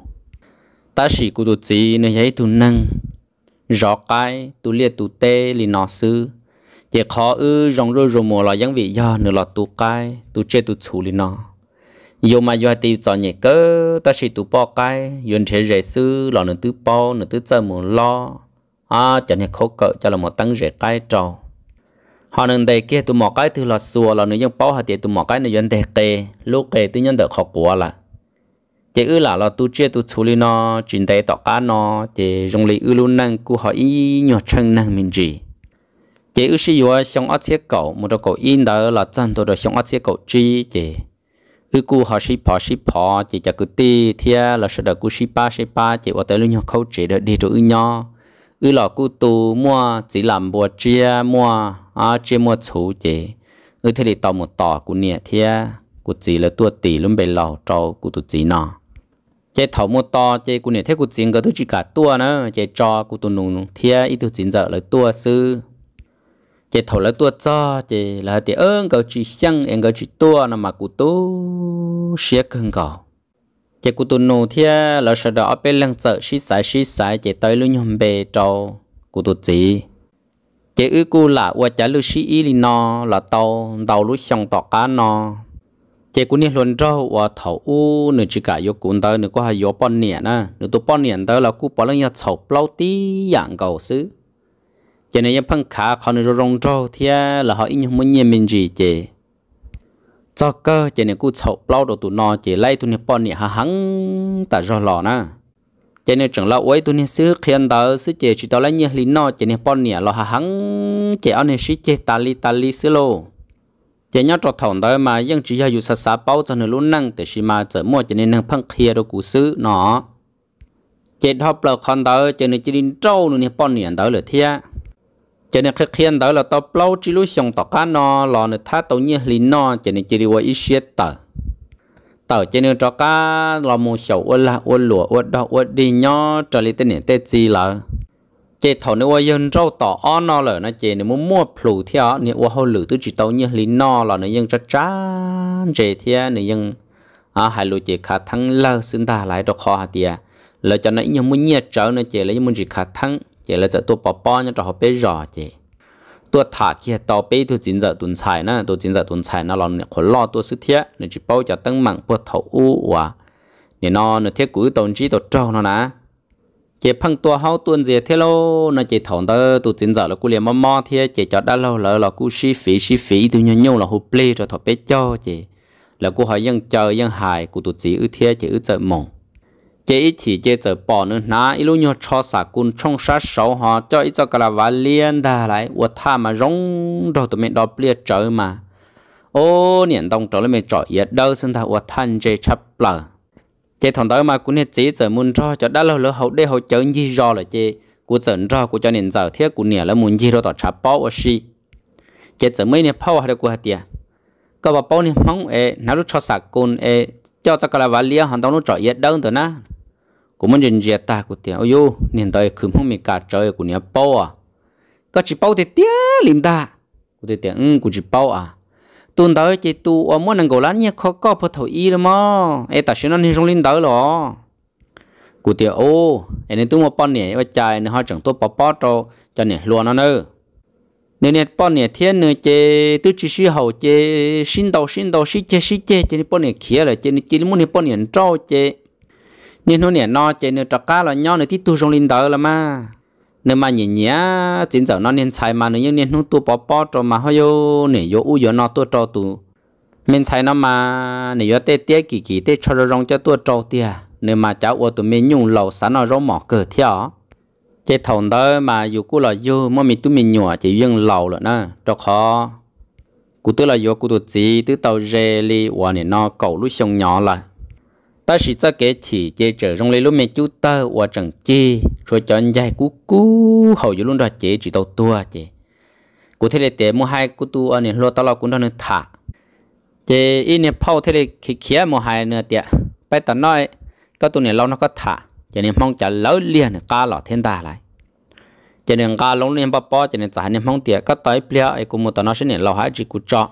ta sẽ cụ tụt chỉ nơi ấy tụ năng rõ cái tụ liệt tụ tê li nó sư chỉ khó ư rong rô rô mồ là những vị do nửa là tụ cái tụ chết tụ chủ li nó dù mà do tiêu cho nhẹ cơ ta chỉ tụ bỏ cái yun thế dễ sư là nửa tứ bỏ nửa tứ chơi một lo à cho nên khó cỡ cho là một tăng dễ cái trâu họ nên đây kia tụ một cái thứ là xua là nửa dân bỏ hạt tiền tụ một cái nửa dân đề kê lúc kê tự nhiên được khó quá là chỉ ư là là tụ chia tụ处理nó chuyện đây tọt cá nó chỉ dùng lý ư luôn năng của họ ý nhỏ chân năng mình gì chỉ ư sử dụng xong ớt chiếc cậu một đôi cậu in đó là chân tôi được xong ớt chiếc cậu chi chỉ ư cụ họ ship họ ship họ chỉ cho cứ ti thia là sẽ được cụ ship ba ship ba chỉ vào tới lúc nhau khâu chỉ được đi rồi ư nhau ư là cụ tu mua chỉ làm bùa chia mua à chia mua chủ chỉ ư thế thì tàu một tỏ cụ nhẹ thia cụ chỉ là tua tỷ luôn bề lò trâu cụ tu chỉ nọ chỉ thầu một tỏ chỉ cụ nhẹ thế cụ chỉ cái thứ chỉ cả tua nữa chỉ cho cụ tu nung thia ít tu chỉ giờ là tua sư chỉ thầu là tua cho chỉ là thì ơn cầu chỉ xăng em cầu chỉ tua nằm mà cụ tu xé cưng cầu chỉ cụ tu nô thia là sau đó bên lăng sợ xí sải xí sải chỉ tới luôn nhom bề trâu cụ tu chỉ chỉ ư cụ là qua trả lưu xí ý li nó là tàu tàu lúc xong tọt cá nó chỉ cụ niệm luôn trâu và thầu u nửa chỉ cả vô cụ tới nửa có hai vô bao niệm nè nửa tu bao niệm tới là cụ bao lần nhà thầu bao tí dạng cầu xứ cho nên những phân khá họ nửa rong trâu thì là họ ít nhiều muốn nhìn mình gì chứ cho cơ cho nên cụ thầu bao đồ tụ nó chỉ lấy tụ niệm bao niệm hà hăng tại do lò nè cho nên chẳng là ấy tụ niệm xứ khiên tới xứ chỉ chỉ tao lấy nhiều lý nó cho nên bao niệm là hà hăng chỉ ở nơi xứ chỉ tali tali xứ lô chỉ nhớ cho thằng đó mà vẫn chỉ làอยู่sát sát bao cho nên luôn năng để xí mà giờ mua cho nên năng phăng kia đồ cũ xứ nó chỉ thọ bờ con đó cho nên chỉ đi trâu nữa nè bao nhiêu đó là thế cho nên khi khiên đó là tao bao chỉ lúc xong tao cá nó lò nữa thắt tao nhẹ lìn nó cho nên chỉ đi qua ít xíu tờ tờ cho nên cho cá lò một sầu uốn là uốn lụa uốn đó uốn đi nhó cho lấy tên này tên gì là chế thầu nếu ai dân rau tỏ on nó là nó chế nếu muốn mua phù theo nếu ai hậu lử tôi chỉ tao như lý nó là nó dân chắc chắn chế theo nếu dân à hai lối chế khá thắng lơ xin ta lại được khó hạt tiền là cho nó như muốn nhiệt trở nó chế lấy muốn chỉ khá thắng chế là cho tôi bỏ bỏ như cho họ bé rõ chế tôi thả kia tao bé tôi chính giờ tuần xài nè tôi chính giờ tuần xài nó là khó lo tôi sức thiết nó chỉ bao cho tăng mạng bớt thầu u và nếu nó nó thiết cuối tổng chí tôi trâu nó nè chế phăng tua hao tuần gì thế lo nó chế thòng đó tụi chính giờ là cú liền mò mò thế chế cho đã lâu lỡ là cú xí phí xí phí tụi nhau nhau là hụp play rồi thọ bé cho chế là cú hỏi dân chờ dân hài của tụi chỉ ư thế chế ư chờ mộng chế ít thì chế chờ bỏ nữa ná ít lúc nhau cho xả cún trong sát sầu họ cho ít cho cả là vá liên đà lại uất tha mà rong rồi tụi mình đọc play chờ mà ô niệm đông trở lại mình trọi yết đâu xin ta uất than chế chấp lờ chế thằng đó mà cũng nên chỉ giờ muốn cho cho đã lâu lỡ hậu đây hậu chở gì rồi là chế cũng dẫn ra cũng cho nên giờ thiết cũng nè là muốn gì rồi tao trả bao ở xí chế giờ mấy nè bao hay là của hạt tiền có bảo bao nè mong ê nào lúc cho sạc côn ê cho cho cái là vả lia hàng tao nó chọi yết đơn từ na cũng muốn nhìn gì ta của tiền ôi yo nên tới khử không mình cả trời của nè bao à có chỉ bao thì tiếc lim ta của tiền ừ của chỉ bao à tuần tới chỉ tu ở mỗi năng cầu lán nhé khó có phải thổi y đâu mà em ta sẽ nói nên trong linh tới rồi cụ tiệt ô em nên tu một bao nhiêu và chạy nên họ chẳng tu bỏ bỏ cho cho nên luôn nó nữa nên nên bao nhiêu thiên nữa chế tu chỉ sử hậu chế sinh đầu sinh đầu sinh chế sinh chế chế nên bao nhiêu kia là chế nên chỉ muốn nên bao nhiêu trâu chế nên nó nên nó chế nên trắc cá là nhau nữa thì tu trong linh tới là mà nên mà nhỉ nhỉ chính giờ nó nên xài mà nếu nên nó tu bỏ bỏ cho mà hơi vô nếu vô u vô nó tu cho tu mình xài nó mà nếu vô tê tê kỳ kỳ tê cho rong cho tu cho tia nếu mà cháu ô tụi mình nhung lẩu sẵn nó rong mỏ cờ theo chế thòng đó mà dù cú là vô mà mình tụi mình nhua chỉ riêng lẩu rồi nè cho khó cú tức là vô cú tụi gì tứ tàu dê li và nên nó cầu lúc xong nhỏ lại ta chỉ cho cái chỉ chế trở trong lấy lúc mình chú ta và chẳng chi rồi chọn dài cú cú hầu như luôn đó chế chỉ tàu tua chế cú thế này để mua hai cú tu anh lo tao lo cũng đang thả chế in này phao thế này khi khía mua hai nữa tiệt bây giờ nói cái tu này lâu nó có thả cho nên mong trả lỡ liền cá lọt thiên đà lại cho nên cá lông liền bắp bó cho nên trả nên mong tiệt có tới bia ấy cũng một tao nó sẽ nên lâu hai chỉ cú cho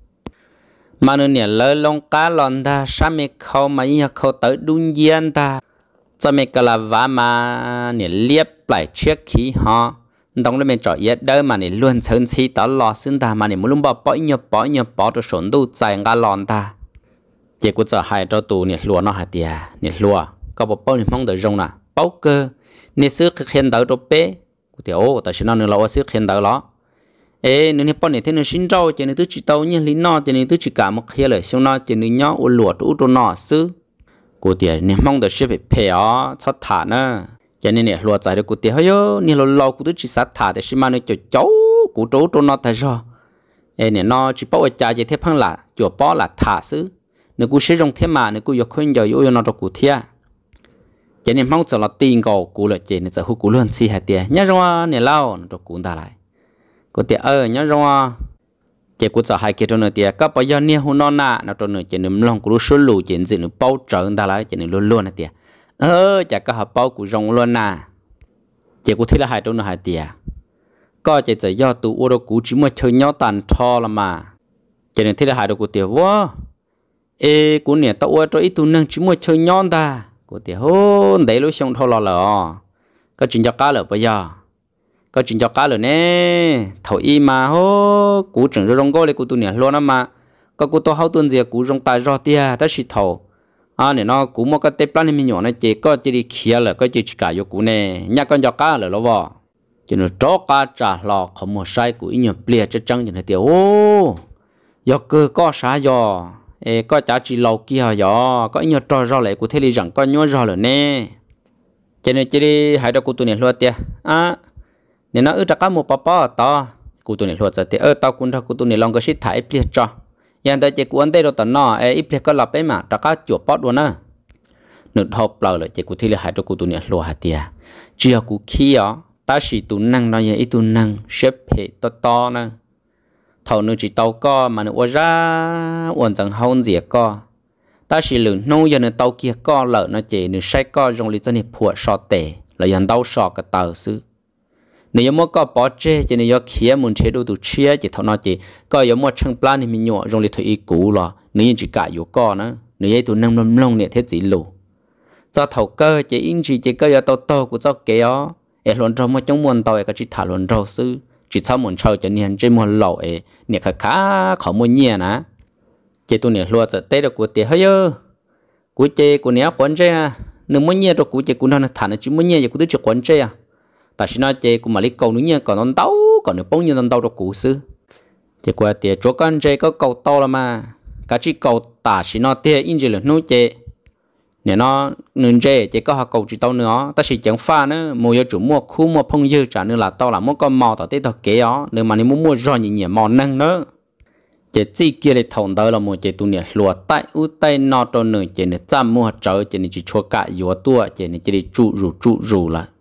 mà nó nè lỡ lông cá lòn ta sao mẹ khâu mà như khâu tới đun nhiên ta cho mẹ cái là vả mà nè liếp lại chiếc khí họ đồng lên mình chọn yết đỡ mà nè luôn sơn chi tao lò xin ta mà nè muốn bỏ bỏ nhớ bỏ nhớ bỏ cho sốn đủ dài cá lòn ta chỉ có giờ hai cho tù nè lúa nó hạt tiền nè lúa có bỏ bỏ nè mong đợi rong nè bao cơ nè xứ khen đỡ cho bé thì ô tại sao nó nè lâu xứ khen đỡ đó ê nếu như bọn này thế nó sinh rau cho nên tôi chỉ tao như lý nó cho nên tôi chỉ cả một khi là xong nó cho nên nhớ u lụa u đồ nọ xứ cô tiền nếu mong được sẽ phải phê ó sát thả nữa cho nên nè lụa giải được cô tiền hơi yo nè lâu lâu cô tôi chỉ sát thả để xem mà nó cho cháu cô trâu đồ nọ tại sao ê nè nó chỉ bảo ở nhà chỉ thêm phăng là chùa bỏ là thả xứ nếu cô sử dụng thêm mà nếu côយកkhuyên giờ yêu nó cho cô thia cho nên mong cho là tiền cầu cô là chỉ nên giờ hú cô luôn xí hạt tiền nhớ rồi nè lâu nó cho cô ta lại có thể ở nhớ rồi chỉ có sợ hai cái trong này thì các bây giờ nhiều hơn nè nó trong này chỉ nên lòng của số lù chỉ nên nó bao trợ ta lại chỉ nên luôn luôn này thì ơ chả có hợp bao của rong luôn nè chỉ có thể là hai trong này hai thì có chỉ chỉ do tụ ô đồ cũ chỉ mới chơi nhau tàn thò là mà chỉ nên thế là hai đồ của tiểu vô ê của nè tao ô cho ít tụ năng chỉ mới chơi nhau ta của tiểu hôn đấy lúc xong thò là là có chuyện cho cá là bây giờ có chuyện cho cá rồi nè thổi y mà hô cú trưởng rồi rong go lên cú tu nè luôn mà có cú to hao tuần gì cú rong tài rồi tia ta chỉ thầu à nè nó cú một cái tép plan mình nhỏ này chỉ có chỉ đi kia là có chỉ cả vô cú nè nhà con cho cá rồi lo vò chỉ nó chó cá trả lò không một sai cú nhiều bia cho trăng như thế tiêu ô do cơ có啥do ê có trả chỉ lâu kia do có nhiều trò rồi lại cú thấy đi rằng có nhớ rồi rồi nè cho nên chỉ đi hai đứa cú tu nè luôn tia à nên nó ở trong các một bắp bắp to, cụ tụi này luật giờ thì ở tao cũng ra cụ tụi này lòng cái shit thải bia cho yang tới chế của anh tây đâu tận nọ ấy ít có lập ấy mà đã có chuột bót luôn á nửa hộp lờ lại chế của thi là hai cho của tụi nhẹ lùa hạt tiền chưa của khi á ta chỉ tụi năng nói vậy tụi năng xếp hệ to to nè thầu nửa chỉ tàu co mà nửa ra uốn chẳng hôn gì co ta chỉ lử nô giờ nửa tàu kia co lợ nó chế nửa sai co trong lịch dân phùa sọ tệ là dàn đau sọ cái tàu xứ nếu mà có bỏ chế thì nếu kia muốn chế đồ tụ chia chỉ thằng nó chỉ có giống một chân plan thì mình nhọ trong lịch thời cũ là nếu chỉ cả yếu co nữa nếu vậy tụ năm năm long này thế chỉ lù cho thầu cơ chỉ in chỉ chỉ cơ tàu tàu của cho kéo em luôn trong một trong muôn tàu cái chỉ thả luôn rau sư chỉ sau muốn chơi cho nên trên muôn lẩu ấy nè khá khá khó mua nhẹ nè chỉ tụ nè luôn giờ tết được của tiền hơi ơ của chế của nè quấn chế à nếu mua nhẹ rồi của chế của nó thả nó chỉ mua nhẹ thì của tôi chỉ quấn chế à ta chỉ nói chế của mà lấy cầu nữa nhé còn non tàu còn được bông như non tàu được cũ xứ chế qua tiền chỗ con chế có cầu tàu là mà cả chỉ cầu ta chỉ nói tiền in chỉ là nuôi chế nè nó nương chế chế có học cầu chỉ tàu nữa ta chỉ chẳng pha nữa mua cho chủ mua khu mua phong dư trả nữa là tàu là mua con mò tàu tết tàu kế đó nếu mà nếu muốn mua rồi nhỉ nhỉ mò năng nữa chế chỉ kia để thòng tới là mua chế tu nè lùa tay u tay nọ to nữa chế nè chăm mua trở chế nè chỉ cho cả yếu tua chế nè chế để trụ rủ trụ rủ là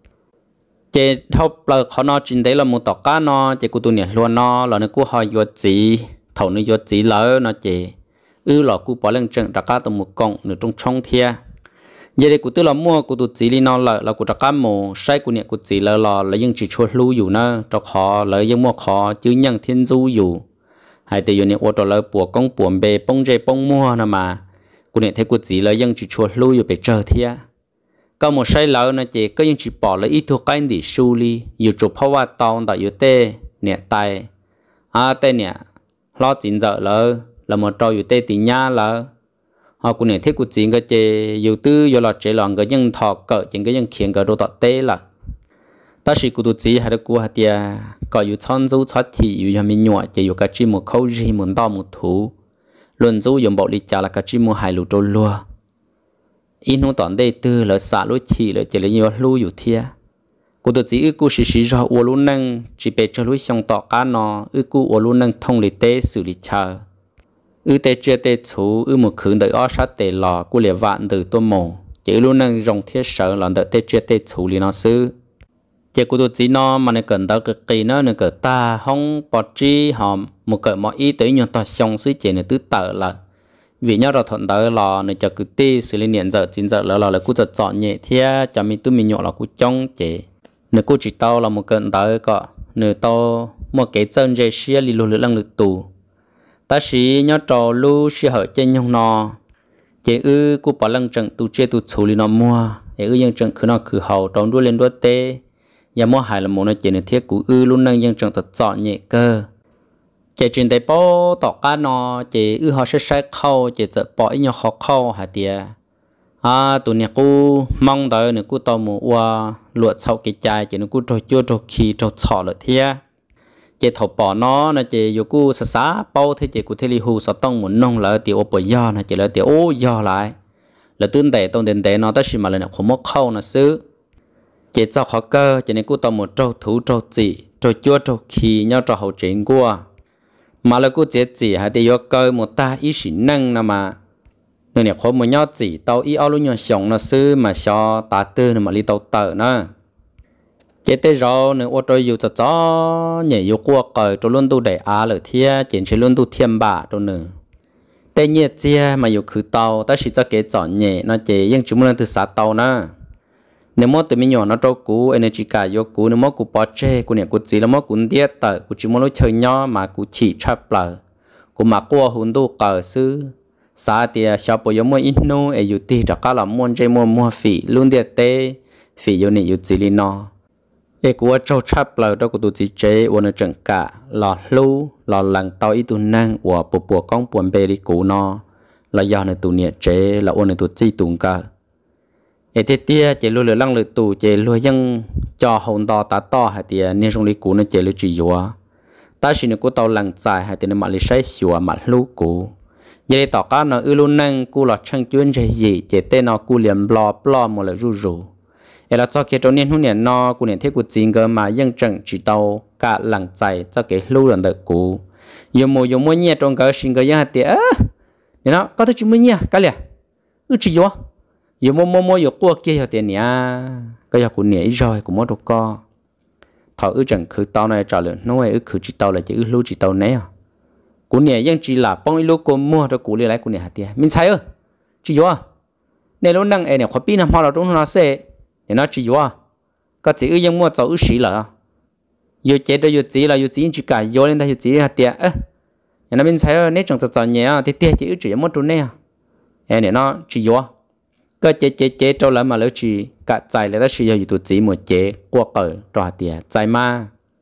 chế thâu bờ họ nó chính đấy là một tọt cá nó chế của tụi nè luôn nó là nó của họ vô chỉ thầu nó vô chỉ lỡ nó chế ư là của bỏ lên trận đặt cá tụi một con nửa trong trong thia giờ đây của tôi là mua của tụi chỉ li nó là là của đặt cá mồ sai của nè của chỉ là là là những chỉ cho lưuอยู่นะcho họ là những mua họ chứ nhân thiên duอยู่hayแต่อยู่เนี่ยว่าตัวเราปวกกงปวมเบปงเจปงมัวนะมากูเนี่ยเทกูchỉ là những chỉ cho lưuอยู่ไปเจอเทียก็một sai lỡ nó chỉ có những chỉ bỏ lại ít thuộc cái gì xử lý, nhiều chụp phá hoa tàu tại yếu tê, nè tay, à tê nè, lo chín giờ lỡ, là một trò yếu tê tí nhá lỡ, họ cũng nè thấy cuộc chiến cái chế yếu tư yếu là chế lòng cái những thọ cỡ những cái những khiến cái đồ tọt tê là, ta chỉ cụ tụt chỉ hay là cụ hạt tia, có yếu chọn dấu chọn thì yếu nhà mình nhọ chế yếu cái chỉ một khâu gì muốn đo một thú, luôn dấu dùng bộ lịch trả là cái chỉ một hai lũ trâu lúa in hông tòn đây tư là xả lối chỉ là chỉ là nhiều lưuอยู่เทียกูตัวจีอึกูสิสิรอวัวลุ่นนั่งจีเป็ดจะลุยช่องต่อการนออึกูวัวลุ่นนั่งท่องลิเตสื่อลิชาอึเตเจเตชูอึหมู่คืนเดออ้อชัดเตลอกูเหลียววานเดอตัวโมจีลุ่นนั่งรองเทียเสือหลังเดอเตเจเตชูลีนอซื้อเจ้ากูตัวจีนอมันในเกินเดอกกีเนอในเกิดตาห้องปอจีหอมหมู่เกิดมออีเตยยนต่อช่องซื้อเจในตื้อเตอละvì nhau rồi thuận tới là nơi cho cứ ti xử lý điện giờ chín giờ là là cú giật chọn nhẹ thế cho mình tụi mình nhọ là cú trong chế nơi cú chỉ tao là một cơn tới cọ nơi tao một cái chân dây xia lì lù lư lăng lư tù ta sĩ nhau trò lu xia hở trên nhau nọ chế ư cú bỏ lăng trận tu chế tu xử lý nó mua để ư dân trận cứ nó cứ hậu trong đuôi lên đuôi tê nhà mua hại là một nơi chế nơi thiết cú ư luôn năng dân trận thật chọn nhẹ cơ chế trên tay bó tọt cá nó chế ư họ sẽ sai khâu chế sợ bỏ ít nhau khó khâu hả tiề à tụi này cô mong đợi nữa cô tao mua qua luộc sau cái chai chế nó cô trôi chua trôi khí trôi sọ lợi thế chế thầu bỏ nó là chế yêu cô sa sa bao thế chế cô thế li hu sa tông muốn nông lại tiêu bỏ do là chế lại tiêu ô do lại là tương tệ tông đền tệ nó ta chỉ mà là không mất khâu là xứ chế cho khó cơ chế này cô tao một trâu thú trâu gì trôi chua trôi khí nhau trâu hậu chiến qua mà là cô chế chỉ hay thì do cơ một ta ý sĩ năng nè mà người này khó một nhau chỉ tàu ý ao luôn nhau sống nó sư mà cho ta tư mà đi tàu tờ nữa chế tế rồi nữa ô tô dù cho chó nhảy dù qua cởi cho luôn tu để á lợi thia chuyển chế luôn tu thiên bả cho nữa tế nhiệt chia mà dù khử tàu ta chỉ cho cái chọn nhẹ nó chế nhưng chúng mình từ xa tàu nữa nếu mà tụi mình nhỏ nó trâu cú energy cả vô cú nếu mà cú bỏ chơi cú này cú chỉ là mà cú điết tờ cú chỉ muốn nói chơi nhỏ mà cú chỉ chấp lờ cú mà qua hồn đô cờ sư xa thì sao bây giờ mua ít nô ởอยู่ที่đặc là mua chơi mua mua phỉ luôn điết tê phỉ vô nàyอยู่chỉ li nó ê cú trâu chấp lờ đó cú tụi chỉ chơi vô nó chẳng cả lò lu lò lằng tao ít tụi năng của bộ bộ con buồn bê đi cú nó là do này tụi nhẹ chơi là vô này tụi chỉ tụi cả ê thế tia chế lùi lửa lăng lửa tù chế lùi dân cho hồn to tá to hay tia nên trong lý cũ nó chế lùi chỉ dùa ta chỉ nó cố tàu lăng dài hay tia nó mà lì say dùa mà lú cũ vậy tỏ cá nó ư luôn năng cú lọt chân chuyên chế gì chế tên nó cú liền blo blo một lời ru ru ê là cho kia trong niên hôn niên nó cú niên thế cú chính cơ mà dân trận chỉ tàu cả lăng dài cho cái lú lần đợt cũ giờ mua giờ mua nhẹ trong cái sinh cái giá tiền á nên nó có thể chỉ mua nhẹ cái liền ư chỉ vô giờ mua mua mua giờ qua kia tiền nhỉ cái giờ cũng nhẹ rồi cũng mua được co thọ ư chẳng khử tao này trả lời nói ư khử chỉ tao là chỉ ư lưu chỉ tao này à cũng nhẹ nhưng chỉ là bông lúc cô mua cho cụ liền lại cũng nhẹ hạt tiền mình sai ơ chỉ vô nên lúc năng em này khó pin làm họ là trong nó sẽ nên nó chỉ vô có chỉ ư nhưng mua cháu ư xí là giờ chế đó giờ chỉ là giờ chỉ chỉ cả vô lên đây giờ chỉ hạt tiền ơ nên nó mình sai ơ nếu chẳng chặt chặt nhẹ thì tiền chỉ ư chỉ mua chỗ này à em này nó chỉ vô cái chế chế chế trâu lại mà lỡ chỉ cả trái lại đó chỉ giờ tụi chỉ một chế qua cờ trò tiền trái ma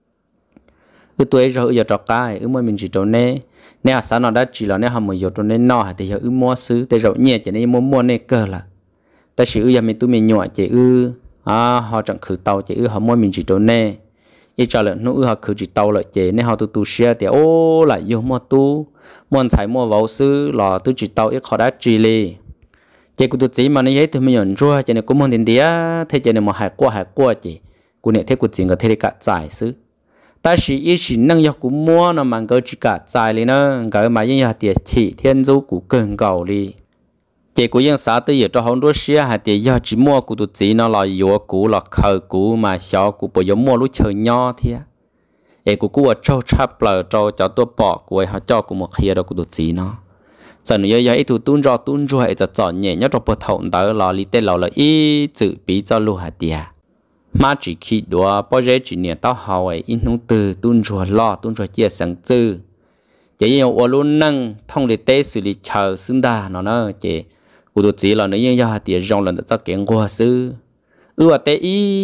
ư tuổi rồi giờ trò cái ư mới mình chỉ trâu nè nè sáng nó đã chỉ là nè họ mới giờ trâu nè nọ thì giờ ư mua xứ thì rồi nhẹ chỉ nên mua mua nè cơ là ta chỉ ư giờ mình tụi mình nhỏ chỉ ư à họ chẳng khử tàu chỉ ư họ mua mình chỉ trâu nè ý trả lời nó ư họ khử chỉ tàu lại chỉ nè họ tụi tụi xe thì ô lại vô mua tu mua xài mua vào xứ là tụi chỉ tàu ít họ đã chỉ li chị cũng tụi chị mà nói thì mình nhận ra chị này cũng muốn tiền tía thế chị này mà hại qua hại qua chị cũng này thế cũng chỉ có thể cả giải xứ ta chỉ ý chỉ năng lực cũng mua nó mà có chỉ cả giải lên nó cái mà những hạt tiền thị thiên dấu cũng cần cầu đi chị cũng những xã tới giờ cho hòn đô xia hạt tiền giờ chỉ mua của tụi chị nó là yếu cũ là khờ cũ mà xóa của bây giờ mua lúc chơi nho thì ấy của của trâu chắp lờ trâu cho tôi bỏ của họ cho của một kia đó của tụi chị nó giờ nữa giờ ít tụi tuôn ra tuôn raจะจอดnhẹ nhớ trong bờ thôn đó là lý tê là là ít chữ bí cho lưu hạt tiền mà chỉ khi đó bao giờ chỉ nhẹ tao hậu ấy in nông từ tuôn ra lo tuôn ra chia sáng chữ chỉ nhiều ở luôn năng thông lý tê xử lý chờ xứng đà nó nó chỉ của tụi chỉ là nữa giờ hạt tiền rong lần cho kiện qua xứ ưa tê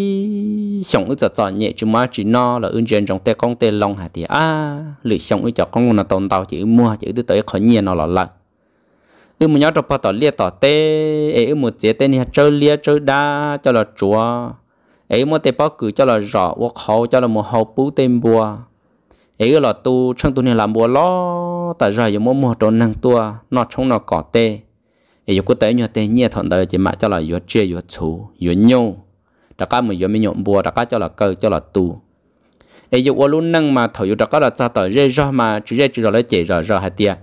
ý xong ư chợt nhẹ chứ mà chỉ nó là ưng trên trong tê con tê long hạt tiền à lười xong ư chợt con nó tồn tàu chỉ mua chỉ ư tới khỏi nhẹ nó là lạ ư mình nhớ trong bao tàu lia tàu tê ư một chế tên này chơi lia chơi đá cho là chúa ấy một tê bao cử cho là rõ hoặc hậu cho là một hậu bú tên bùa ấy là tu trong tu này làm bùa lo tại ra dùng một một đồ năng tua nó trong nó cỏ tê ấy có tới nhớ tê nhẹ thằng đời chỉ mà cho là yếu chia yếu chủ yếu nhau đặc cả mình yếu mình nhộn bùa đặc cả cho là cơ cho là tu ấy dùng luôn năng mà thầu yếu đặc cả là sao tờ rê ra mà chỉ rê chỉ rồi lấy chỉ rồi rồi hạt tiền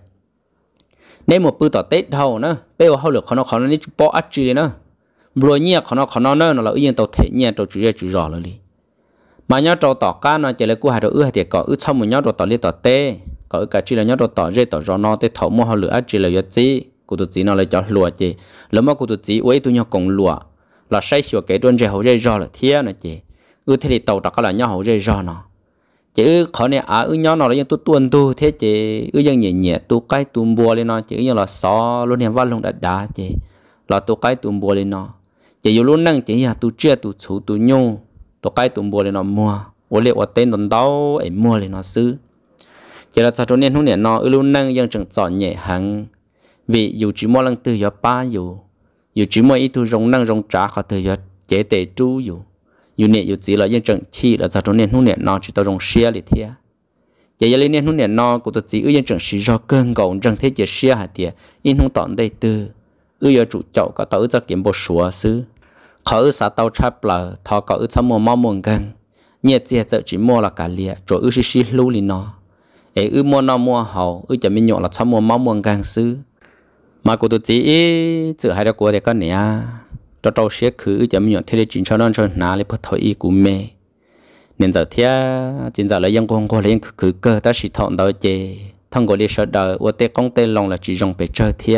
nếu một bữa tỏ tết đâu nữa bây giờ họ được họ nó họ nó đi bỏ ắt chi nữa rồi nhẹ họ nó họ nó nữa nó là yên tàu thể nhẹ tàu chỉ chỉ rõ rồi đi mà nhớ tàu tỏ cá nó chỉ là cua hai đầu ư hai tiệt cỏ ư xong một nhớ tàu tỏ liên tàu tê cỏ cả chi là nhớ tàu tỏ rê tàu rõ nó tê thầu mua họ lựa ắt chi là yếu chi cụ tụi chỉ nó lại cho lùa chi lúc mà cụ tụi chỉ ấy tụi nhau cùng lùa là say sửa cái đôn rê hậu rê rõ là thiê nó chi ư thế thì tàu tỏ cá là nhau hậu rê rõ nó chỉ ư khó này à ư nhau nó là những tu tuần tu thế chỉ ư những nhẹ nhẹ tu cái tu bùa lên nó chỉ như là xó luôn hiện văn luôn đã đá chỉ là tu cái tu bùa lên nó chỉ yêu luôn năng chỉ là tu chia tu chủ tu nhung tu cái tu bùa lên nó mua ô liệu ở tên đồn đâu em mua lên nó xứ chỉ là cho nên hôm nay nó ư luôn năng những trường chọn nhẹ hàng vì dù chỉ mua lần từ giờ ba dù dù chỉ mua ít tu rong năng rong trả họ từ giờ chế tệ chú dù dù nè dù chỉ là những trận chi là cho nên hôm nay nó chỉ tao rong xe liền thế giờ lên nên hôm nay nó cũng tao chỉ ư những trận chỉ do cơn gồng trận thế chỉ xe hạt tiền in không tận đây từ ư giờ chủ chậu cả tao ư cho kiếm bộ sủa xứ họ ư xã tao chắp là thọ cả ư sắm mua máu muôn gan nhẹ chia sợ chỉ mua là cả lìa rồi ư xí xí lưu liền nó ấy ư mua nó mua hậu ư chỉ mình nhọ là sắm mua máu muôn gan xứ mà cũng tao chỉ chữ hai đứa của thì con nè cho trâu xế khử cho mình nhận thế chính cho nó cho ná lấy bắt thôi của mẹ nên giờ thế chính giờ lấy dân con qua lấy khử cơ ta chỉ thọn đó chê thông qua lấy sợ đời ô tê công tê lòng là chỉ dùng để chơi thế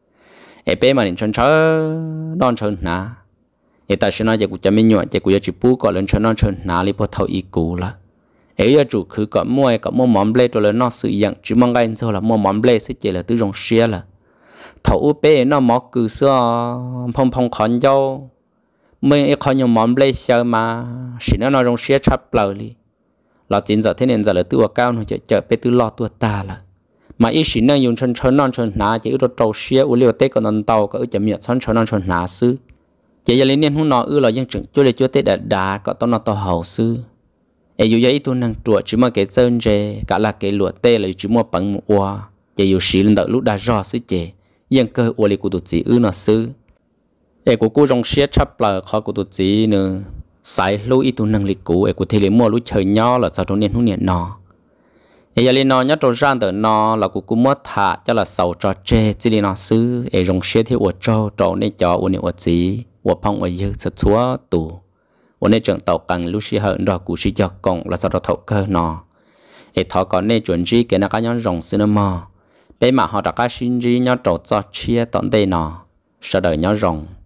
ấy bé mà nên chân chớ đón chân ná ấy ta sẽ nói cho cụ cho mình nhận cho cụ chỉ bú gọi lên cho nó cho ná lấy bắt thôi của là ấy giờ chủ khử có mua có mua mắm lê cho lên nó sử dụng chỉ mong cái cho là mua mắm lê sẽ chỉ là từ dùng xe là thầu bé nó mọc cứ xưa phong phong khẩn châu mấy con nhiều món lấy sao mà chỉ nó nói trong xe chắp lời đi là chính giờ thế nên giờ là tuổi cao nó chợ chợ bé tuổi lo tuổi ta là mà ít chỉ năng dùng chân chân non chân ná chỉ ước trâu xe u liều tết còn non tàu có ước chậm miệng chân chân non chân ná sư chỉ giờ lên nên hôm nọ ước là dân trưởng chúa để chúa tết đã đá có tao nó tao hậu sư ấy dù vậy tôi năng tuổi chỉ mà cái chân rề cả là cái lụa tê là chỉ mua bằng một hoa chỉ dù xí lên đợi lúc đã rõ sư chế dân cơ u liều của tụi chị ước nó sư ấy của cô trong xe chắp là khó của tụi chị nữa sai lối ít tu năng lực cũ ấy của thầy lấy mua lối chơi nhỏ là sao trong niên hôm niên nọ ấy là nó nhớ trâu rang từ nó là cũng cũng mất thả cho là sầu cho chê chỉ là nó xứ ấy rong xe thì ở trâu trâu nên cho ở này ở gì ở phong ở dưới sật chúa tù ở này trường tàu càng lúc xí hận đó cũng xí cho con là sao đó thấu cơ nó ấy thọ còn nên chuẩn gì cái nó cái nhớ rong xứ nó mò bây mà họ đã cái xin gì nhớ trâu cho chia tận đây nó sau đời nhớ rong